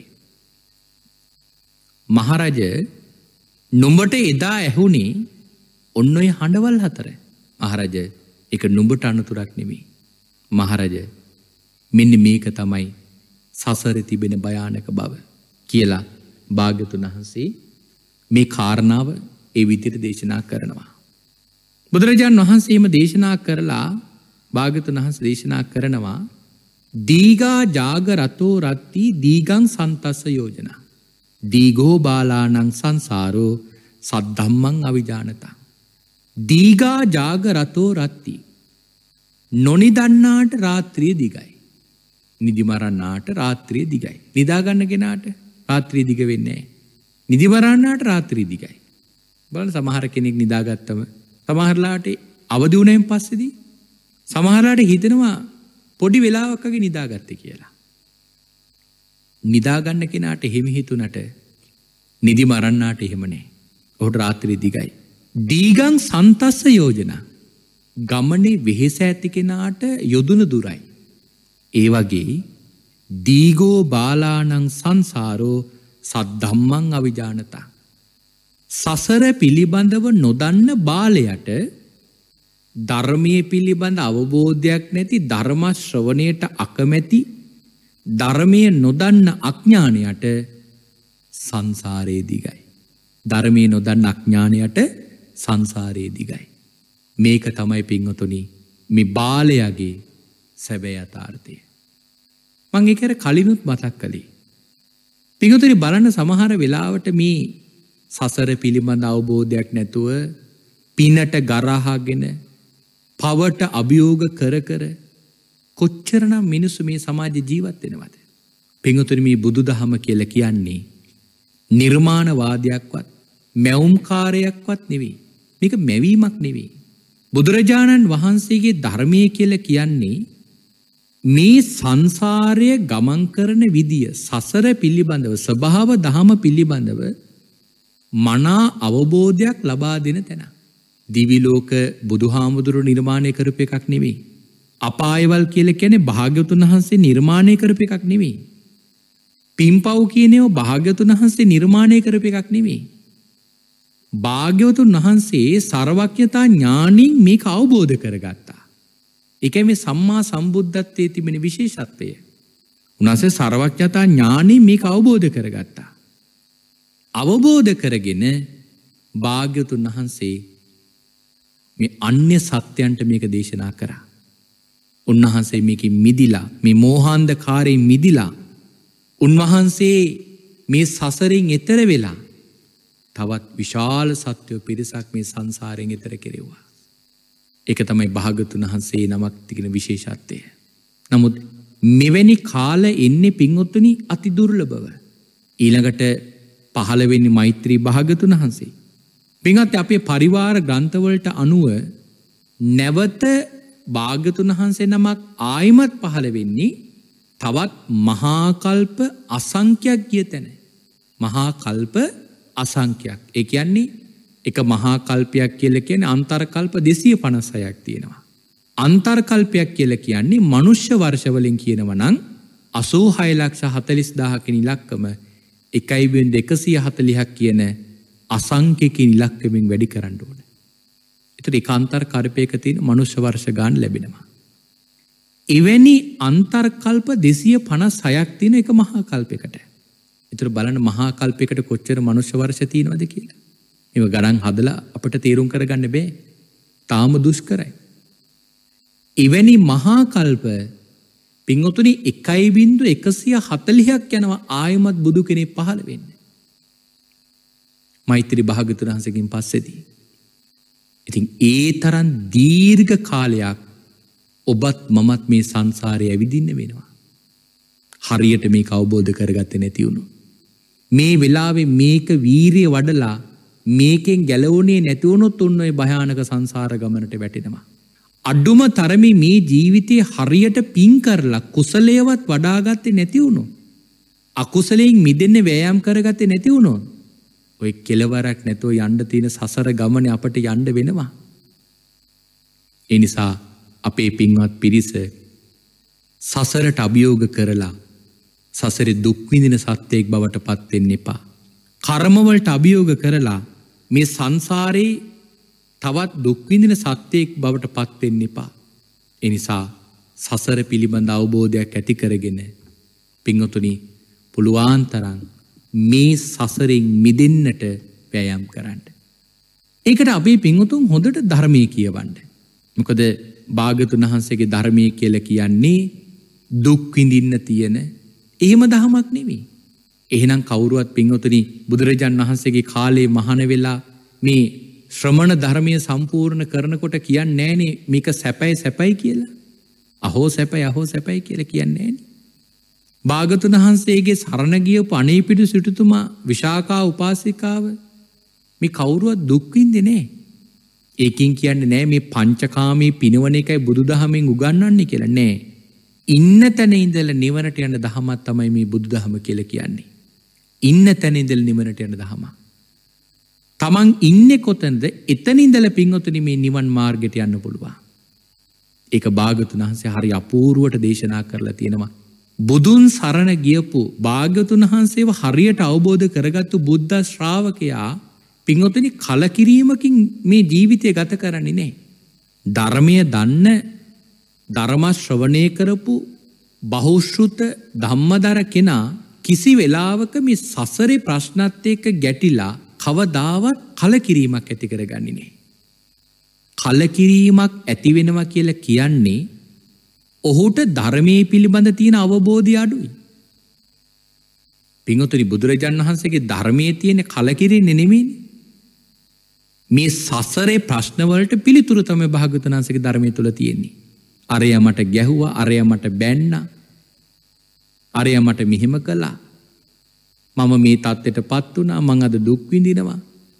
මහරජ නුඹට එදා ඇහුනේ ඔන්න ඔය හඬවල් හතර. මහරජ ඒක නුඹට අනතුරක් නෙමෙයි. මහරජ මෙන්න මේක තමයි සසරේ තිබෙන භයානක බව කියලා භාග්‍යවතුන් වහන්සේ මේ කාරණාව ඒ විදිහට දේශනා කරනවා. බුදුරජාණන් වහන්සේම දේශනා කරලා භාග්‍යවතුන් වහන්සේ දේශනා කරනවා දීගා ජාග රතෝ රත්ති දීගං සන්තස්ස යෝජනා දීගෝ බාලානං සංසාරෝ සද්ධම්මං අවිජානතා දීගා ජාග රතෝ රත්ති නොනිදන්නාට රාත්‍රිය දිගයි නිදිමරන්නාට රාත්‍රිය දිගයි නිදාගන්න කෙනාට රාත්‍රිය දිග වෙන්නේ නැහැ නිදිමරන්නාට රාත්‍රිය දිගයි බලන්න සමහර කෙනෙක් නිදාගත්තම සමහරලාට අවදි වුණෙන් පස්සේදී සමහරලාට හිතෙනවා පොඩි වෙලාවක් වගේ නිදාගත්තේ කියලා. නිදාගන්න කෙනාට එහෙම හිතුණට නිදි මරන්නාට එහෙම නැහැ. ඔහුට රාත්‍රියේ දිගයි. දීගං සන්තස්ස යෝජනා. ගමනේ වෙහෙස ඇති කෙනාට යොදුන දුරයි. ඒ වගේ දීගෝ බාලානං සංසාරෝ සද්ධම්මං අවිජානතා. සසර පිළිබඳව නොදන්න බාලයට ධර්මයේ පිළිබඳ අවබෝධයක් නැති ධර්ම ශ්‍රවණයට අකමැති ධර්මයේ නොදන්න අඥානයට සංසාරයේ දිගයි. ධර්මයේ නොදන්න අඥානයට සංසාරයේ දිගයි. මේක තමයි පින්වතුනි මේ බාලයාගේ සැබෑ යථාර්ථය. මම ඒකර කලිනුත් මතක් කළේ. පින්වතුනි බලන්න සමහර වෙලාවට මේ සසර පිළිබඳ අවබෝධයක් නැතුව පිනට ගරහාගෙන පවට අභියෝග කර කර කොච්චරනම් මිනිස්සු මේ සමාජ ජීවත් වෙනවද? පින්වතුනි මේ බුදුදහම කියලා කියන්නේ නිර්මාණවාදයක්වත් මැවුම්කාරයක්වත් නෙවෙයි. මේක මැවීමක් නෙවෙයි. බුදුරජාණන් වහන්සේගේ ධර්මයේ කියලා කියන්නේ මේ සංසාරය ගමන් කරන විදිය සසර පිළිබඳව ස්වභාව දහම පිළිබඳව මනා අවබෝධයක් ලබා දෙන තැන. දිවි ලෝක බුදුහාමුදුරු නිර්මාණය කරපු එකක් නෙවෙයි. අපායවල් කියලා කියන්නේ භාග්‍යවතුන් වහන්සේ නිර්මාණය කරපු එකක් නෙවෙයි. පින්පව් කියනේව භාග්‍යවතුන් වහන්සේ නිර්මාණය කරපු එකක් නෙවෙයි. භාග්‍යවතුන් වහන්සේ සර්වඥතා ඥාණින් මේක අවබෝධ කරගත්තා. ඒකයි මේ සම්මා සම්බුද්ධත්වයේ තිබෙන විශේෂත්වය. උන්වහන්සේ සර්වඥතා ඥාණින් මේක අවබෝධ කරගත්තා. අවබෝධ කරගෙන භාග්‍යවතුන් වහන්සේ මේ අන්‍ය සත්‍යයන්ට මේක දේශනා කරා. උන්වහන්සේ මේකෙන් මිදිලා මේ මෝහාන්ධකාරයෙන් මිදිලා උන්වහන්සේ මේ සසරින් එතර වෙලා තවත් විශාල සත්වෝ පිරිසක් මේ සංසාරයෙන් එතර කෙරෙව්වා. ඒක තමයි භාග්‍යවතුන් වහන්සේ නමක් තිබෙන විශේෂත්වය. නමුත් මෙවැනි කාල එන්නේ පින්වත්නි අති දුර්ලභව. ඊළඟට පහළ වෙන්නේ මෛත්‍රී භාග්‍යවතුන් වහන්සේ. පින්වත් අපේ පරිවාර ග්‍රන්ථවලට අනුව නැවත භාග්‍යවතුන් වහන්සේ නමක් ආයිමත් පහළ වෙන්නේ තවත් මහා කල්ප අසංඛ්‍යයක් ගිය තැන. මහා කල්ප අසංඛ්‍යයක්. ඒ කියන්නේ එක මහා කල්පයක් කියලා කියන්නේ අන්තර කල්ප දෙසිය පනස් හයක් තියෙනවා. අන්තර කල්පයක් කියලා කියන්නේ මනුෂ්‍ය වර්ෂ වලින් කියනවා නම් අසූ හය ලක්ෂ හතළිස් දහසකින් ඉලක්කම එකයි බිංදුව එකසිය හතළිහක් කියන අසංඛ්‍යකින් ඉලක්කමින් වැඩි කරන්න ඕන. ඒතර එක අන්තර් කල්පයක තියෙන මනුෂ්‍ය වර්ෂ ගාන ලැබෙනවා. එවැනි අන්තර් කල්ප දෙසිය පනස් හයක් තියෙන එක මහා කල්පයකට. ඒතර බලන්න මහා කල්පයකට කොච්චර මනුෂ්‍ය වර්ෂ තියෙනවද කියලා. මේව ගණන් හදලා අපිට තීරුම් කරගන්න බෑ. තාම දුෂ්කරයි. එවැනි මහා කල්ප පින්වතුනි එකයි බිංදුව එකසිය හතළිහක් යනවා ආයමත් බුදු කෙනෙක් පහළ වෙන්න. මෛත්‍රී භාග්‍යවතුන් වහන්සේගෙන් පස්සේදී. ඉතින් ඒ තරම් දීර්ඝ කාලයක් ඔබත් මමත් මේ සංසාරේ ඇවිදින්න වෙනවා. හරියට මේක අවබෝධ කරගත්තේ නැති වුණොත්. මේ වෙලාවේ මේක වීරිය වඩලා මේකෙන් ගැලවුණේ නැති වුණොත් උන් ඔය භයානක සංසාර ගමනට වැටෙනවා. අඩුම තරමේ මේ ජීවිතේ හරියට පින් කරලා කුසලයේවත් වඩාගත්තේ නැති වුණොත් අකුසලයෙන් මිදෙන්න වෑයම් කරගත්තේ නැති වුණොත් ඔය කෙලවරක් නැතුව යන්න තියෙන සසර ගමනේ අපට යන්න වෙනවා. ඒ නිසා අපේ පින්වත් පිරිස සසරට අභියෝග කරලා සසරේ දුක් විඳින සත්‍යයක් බවට පත් වෙන්න එපා. කර්ම වලට අභියෝග කරලා මේ සංසාරේ තවත් දුක් විඳින සත්‍යයක් බවට පත් වෙන්න එපා. ඒ නිසා සසර පිළිබඳ අවබෝධයක් ඇති කරගෙන පින්වතුනි පුළුවන් තරම් මේ සසරෙන් මිදෙන්නට වෑයම් කරන්න. ඒකට අපේ පින්වතුන් හොඳට ධර්මයේ කියවන්න. මොකද භාග්‍යතුන් වහන්සේගේ ධර්මයේ කියලා කියන්නේ දුක් විඳින්න තියෙන එහෙම දහමක් නෙමෙයි. එහෙනම් කවුරුවත් පින්වතුනි බුදුරජාන් වහන්සේගේ කාලේ මහාන වෙලා මේ ශ්‍රමණ ධර්මයේ සම්පූර්ණ කරනකොට කියන්නේ නෑනේ මේක සැපයි සැපයි කියලා. අහෝ සැපයි අහෝ සැපයි කියලා කියන්නේ නෑනේ. භාග්‍යතුන් වහන්සේගේ සරණ ගියපු අනේපිඩු සිටුතුමා විශාකා උපාසිකාව මේ කවුරුවත් දුක් විඳින්නේ නෑ. ඒකින් කියන්නේ නෑ මේ පංචකාමී පිනවන එකයි බුදුදහමෙන් උගන්වන්නේ කියලා නෑ. ඉන්න තැන ඉඳලා නිවනට යන දහමක් තමයි මේ බුදුදහම කියලා කියන්නේ. ඉන්න තැන ඉඳලා නිවනට යන දහම. තමන් ඉන්නේ කොතනද එතන ඉඳලා පින්වතුනි මේ නිවන් මාර්ගයට යන්න පුළුවන්. ඒක භාග්‍යතුන් වහන්සේ හරි අපූර්වට දේශනා කරලා තියෙනවා. බුදුන් සරණ ගියපු භාග්‍යතුන් වහන්සේව හරියට අවබෝධ කරගත්තු බුද්ධ ශ්‍රාවකයා පින්වතුනි කලකිරීමකින් මේ ජීවිතය ගත කරන්නේ නැහැ. ධර්මය දන්න ධර්ම ශ්‍රවණය කරපු බහුශ්‍රුත ධම්මදර කෙනා කිසි වෙලාවක මේ සසරේ ප්‍රශ්නත් එක්ක ගැටිලා කවදාවත් කලකිරීමක් ඇති කරගන්නේ නැහැ. කලකිරීමක් ඇති වෙනවා කියලා කියන්නේ ඔහුට ධර්මයේ පිළිබඳ තියෙන අවබෝධය අඩුයි. පින්වතුනි බුදුරජාණන් වහන්සේගේ ධර්මයේ තියෙන කලකිරීම නෙමෙයිනේ. මේ සසරේ ප්‍රශ්න වලට පිළිතුරු තමයි භාග්‍යවතුන් වහන්සේගේ ධර්මයේ තුල තියෙන්නේ. අරයා මට ගැහුවා, අරයා මට බැන්නා, අරයා මට මෙහෙම කළා. මම මේ තත්ත්වයටපත් වුණා, මං අද දුක් විඳිනවා.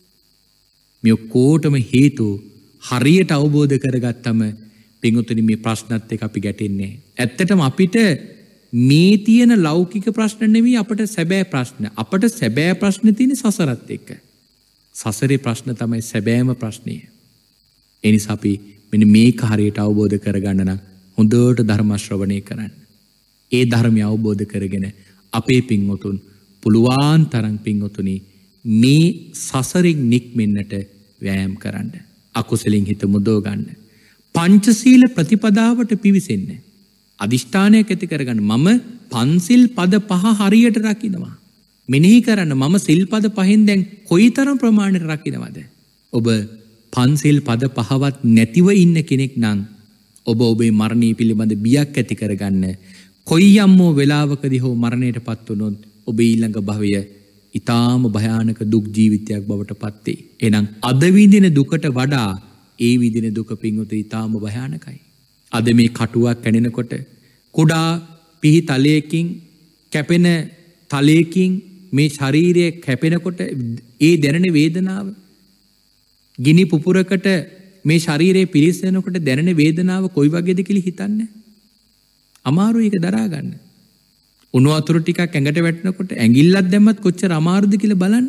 මේ ඔක්කොටම හේතු හරියට අවබෝධ කරගත්තම පින්වතුනි මේ ප්‍රශ්නත් එක්ක අපි ගැටෙන්නේ නැහැ. ඇත්තටම අපිට මේ තියෙන ලෞකික ප්‍රශ්න නෙවෙයි අපට සැබෑ ප්‍රශ්න. අපට සැබෑ ප්‍රශ්න තියෙන්නේ සසරත් එක්ක. සසරේ ප්‍රශ්න තමයි සැබෑම ප්‍රශ්නය. ඒ නිසා අපි මෙන්න මේක හරියට අවබෝධ කරගන්න නම් හොඳට ධර්ම ශ්‍රවණය කරන්න. ඒ ධර්මය අවබෝධ කරගෙන අපේ පින්වතුන් පුළුවන් තරම් පින්වතුනි මේ සසරින් නික්මෙන්නට වෑයම් කරන්න. අකුසලින් හිත මුදව ගන්න. පංචශීල ප්‍රතිපදාවට පිවිසෙන්න. අදිෂ්ඨානයක් ඇති කරගන්න. මම පන්සිල් පද පහ හරියට රකින්නවා. මෙනෙහි කරන්න මම සිල්පද පහෙන් දැන් කොයිතරම් ප්‍රමාණයට රකින්නවද? ඔබ පන්සිල් පද පහවත් නැතිව ඉන්න කෙනෙක් නම් ඔබ ඔබේ මරණය පිළිබඳ බියක් ඇති කරගන්න. කොයියම්මෝ වෙලාවකදී හෝ මරණයටපත් වුණොත් ඔබ ඊළඟ භවය ඊටාම භයානක දුක් ජීවිතයක් බවට පත් වේ. එහෙනම් අද විඳින දුකට වඩා ඒ විඳින දුක පින්වතුනි ඊටාම භයානකයි. අද මේ කටුවක් කැණෙනකොට කුඩා පිහි තලයකින් කැපෙන තලයකින් මේ ශරීරය කැපෙනකොට ඒ දැනෙන වේදනාව, ගිනි පුපුරකට මේ ශරීරය පිරිසෙනකොට දැනෙන වේදනාව කොයි වගේද කියලා හිතන්න. අමාරුයි ඒක දරා ගන්න. උණු වතුර ටිකක් ඇඟට වැටෙනකොට ඇඟිල්ලක් දැම්මත් කොච්චර අමාරුද කියලා බලන්න.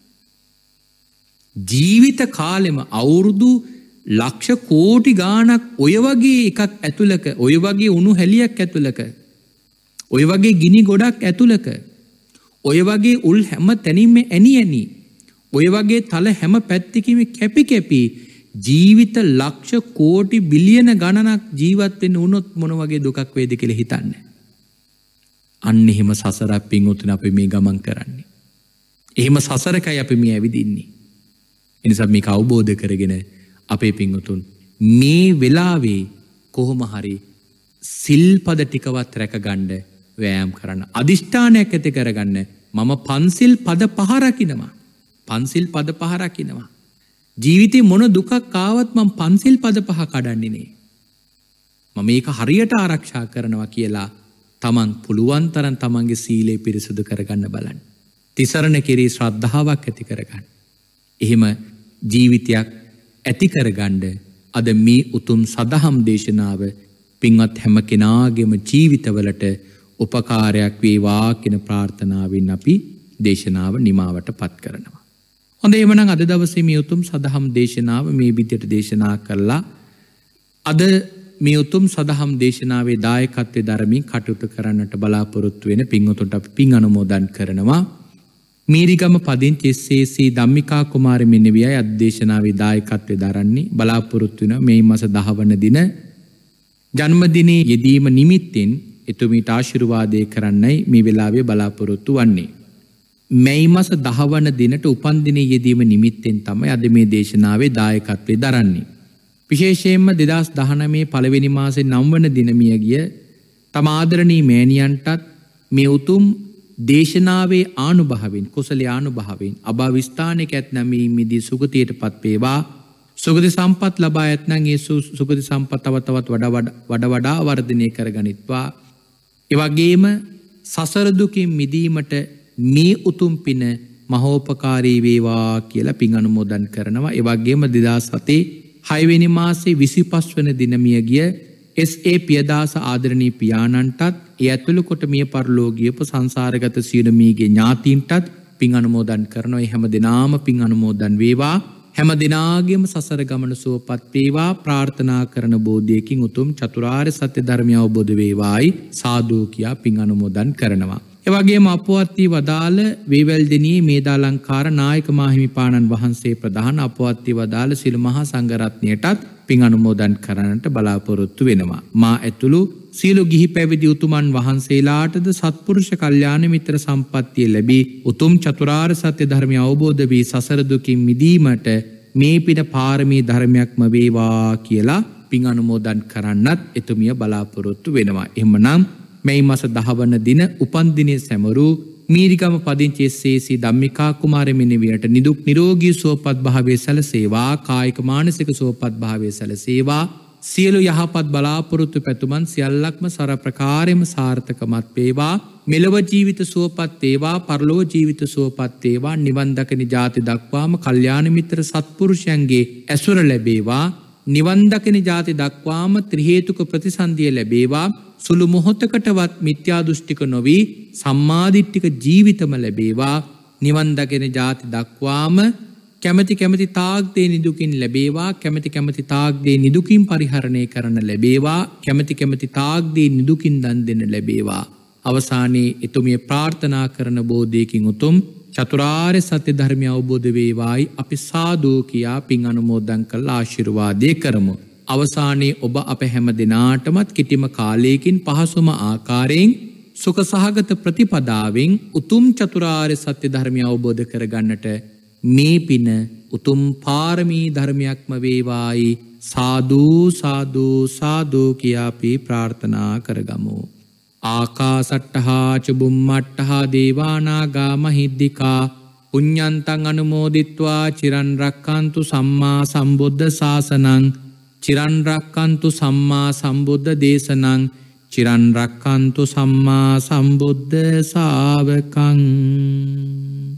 ජීවිත කාලෙම අවුරුදු ලක්ෂ කෝටි ගාණක් ඔය වගේ එකක් ඇතුළක, ඔය වගේ උණු හැලියක් ඇතුළක, ඔය වගේ ගිනි ගොඩක් ඇතුළක, ඔය වගේ උල් හැම තැනින්ම ඇනි ඇනි, ඔය වගේ තල හැම පැත්තකින්ම කැපි කැපි ජීවිත ලක්ෂ කෝටි බිලියන ගණනක් ජීවත් වෙන්න උනොත් මොන වගේ දුකක් වේද කියලා හිතන්න. අන්න එහෙම සසරක් පින්වතුනි අපි මේ ගමන් කරන්නේ. එහෙම සසරකයි අපි මේ ඇවිදින්නේ. ඒ නිසා මේක අවබෝධ කරගෙන අපේ පින්වතුන් මේ වෙලාවේ කොහොම හරි සිල්පද ටිකවත් රැකගන්න වෑයම් කරන්න. අදිෂ්ඨානයක් ඇති කරගන්න. මම පන්සිල් පද පහ රකින්නවා. පන්සිල් පද පහ රකින්නවා. ජීවිතේ මොන දුකක් ආවත් මම පන්සිල් පද පහ කඩන්නේ නේ. මම මේක හරියට ආරක්ෂා කරනවා කියලා තමන් පුළුවන් තරම් තමන්ගේ සීලය පිරිසුදු කරගන්න බලන්න. තිසරණ කෙරෙහි ශ්‍රද්ධාවක් ඇති කරගන්න. එහෙම ජීවිතයක් ඇති කරගන්න අද මේ උතුම් සදහම් දේශනාව පින්වත් හැම කෙනාගේම ජීවිතවලට උපකාරයක් වේවා කියන ප්‍රාර්ථනාවෙන් අපි දේශනාව නිමාවට පත් කරනවා. හොඳ එහෙමනම් අද දවසේ මේ උතුම් සදහම් දේශනාව මේ විදිහට දේශනා කළා. අද මේ උතුම් සදහම් දේශනාවේ දායකත්වයේ ධර්මින් කටයුතු කරන්නට බලාපොරොත්තු වෙන පින්වතුන්ට අපි පින් අනුමෝදන් කරනවා. මීරිගම පදිංචි එස් ඒ සී ධම්මිකා කුමාරි මෙන්නවියයි අද දේශනාවේ දායකත්වයේ දරන්නේ බලාපොරොත්තු වෙන මේ මාස දහ වන දින ජන්මදිනයේ යෙදීම නිමිත්තෙන් එතුමීට ආශිර්වාදය කරන්නයි මේ වෙලාවේ බලාපොරොත්තු වන්නේ. මේ මාස දහ වන දිනට උපන් දිනයේ යෙදීම නිමිත්තෙන් තමයි අද මේ දේශනාවේ දායකත්වයේ දරන්නේ. විශේෂයෙන්ම දෙදහස් දහනවය පළවෙනි මාසේ නව වන දින මිය ගිය තම ආදරණීය මෑණියන්ටත් මේ උතුම් දේශනාවේ ආනුභාවයෙන් කුසල ආනුභාවයෙන් අභව ස්ථානයක ඇතනම් මේ මිදී සුගතියටපත් වේවා. සුගති සම්පත් ලබා ඇතනම් ඒ සුගති සම්පත් තව තවත් වඩා වඩා වඩා වර්ධනය කරගනිත්වා. ඒ වගේම සසර දුකින් මිදීමට මේ උතුම් පින මහෝපකාරී වේවා කියලා පින් අනුමෝදන් කරනවා. ඒ වගේම දෙදහස් හතේ හය වෙනි මාසේ විසිපස් වන දින මිය ගිය එස් ඒ පියදාස ආදරණීය පියාණන්ටත් ඒ ඇතුළු කොට මිය පරලෝ ගියපු සංසාරගත සියලු මීගේ ඥාතීන්ටත් පින් අනුමෝදන් කරනවා. ඒ හැම දිනාම පින් අනුමෝදන් වේවා. හැම දිනාගේම සසර ගමන සුවපත් වේවා ප්‍රාර්ථනා කරන බෝධියකින් උතුම් චතුරාර්ය සත්‍ය ධර්මය අවබෝධ වේවායි සාදු කියා පින් අනුමෝදන් කරනවා. ඒ වගේම අපවත් වී වදාළ වේවැල්දෙණියේ මේදාලංකාර නායක මාහිමිපාණන් වහන්සේ ප්‍රධාන අපවත් වී වදාළ සිළු මහා සංඝරත්නයටත් පින් අනුමෝදන් කරන්නට බලාපොරොත්තු වෙනවා. මා ඇතුළු සියලු ගිහි පැවිදි උතුමන් වහන්සේලාටද සත්පුරුෂ කල්යාණ මිත්‍ර සම්පත්තිය ලැබී උතුම් චතුරාර්ය සත්‍ය ධර්මය අවබෝධ වී සසර දුකින් මිදීමට මේ පින පාරමී ධර්මයක්ම වේවා කියලා පින් අනුමෝදන් කරන්නත් එතුමිය බලාපොරොත්තු වෙනවා. එහෙමනම් මේ මාස දහ වන දින උපන් දිනයේ සැමරූ මීරිගම පදිංචි එස් ඒ සී ධම්මිකා කුමාරි මෙන්නවියට නිදුක් නිරෝගී සුවපත් භාවයේ සැලසේවා. කායික මානසික සුවපත් භාවයේ සැලසේවා. සියලු යහපත් බලාපොරොත්තු පැතුමන් සියල්ලක්ම සර ප්‍රකාරයෙන්ම සාර්ථකමත් වේවා. මෙලොව ජීවිත සුවපත් වේවා. පරලොව ජීවිත සුවපත් වේවා. නිවන් දකින ජාති දක්වාම කල්යාණ මිත්‍ර සත්පුරුෂයන්ගේ ඇසුර ලැබේවා. නිවන් දකින ජාති දක්වාම ත්‍රි හේතුක ප්‍රතිසන්දිය ලැබේවා. සුළු මොහොතකටවත් මිත්‍යා දෘෂ්ටික නොවි සම්මාදිට්ඨික ජීවිතම ලැබේවා. නිවන් දකින ජාති දක්වාම කැමැති කැමැති තාක් දේ නිදුකින් ලැබේවා. කැමැති කැමැති තාක් දේ නිදුකින් පරිහරණය කරන්න ලැබේවා. කැමැති කැමැති තාක් දේ නිදුකින් දන් දෙන්න ලැබේවා. අවසානයේ එතුමිය ප්‍රාර්ථනා කරන බෝධියකින් උතුම් චතුරාර්ය සත්‍ය ධර්මය අවබෝධ වේවායි අපි සාදු කියා පින් අනුමෝදන් කළ ආශිර්වාදය කරමු. අවසානයේ ඔබ අප හැම දිනාටමත් කිටිම කාලයකින් පහසුම ආකාරයෙන් සුඛ සහගත ප්‍රතිපදාවෙන් උතුම් චතුරාර්ය සත්‍ය ධර්මය අවබෝධ කරගන්නට මේ පින උතුම් පාරමී ධර්මයක්ම වේවායි සාදු සාදු සාදු කියා අපි ප්‍රාර්ථනා කරගමු. ආකාසට්ඨහා ච බුම්මට්ඨහා දේවානාගා මහිද්దికා පුඤ්ඤන්තං අනුමෝදිත්වා චිරන් රක්칸තු සම්මා සම්බුද්ධ ශාසනං චිරන් රක්칸තු සම්මා සම්බුද්ධ දේශනං චිරන් රක්칸තු සම්මා සම්බුද්ධ ශාවකං.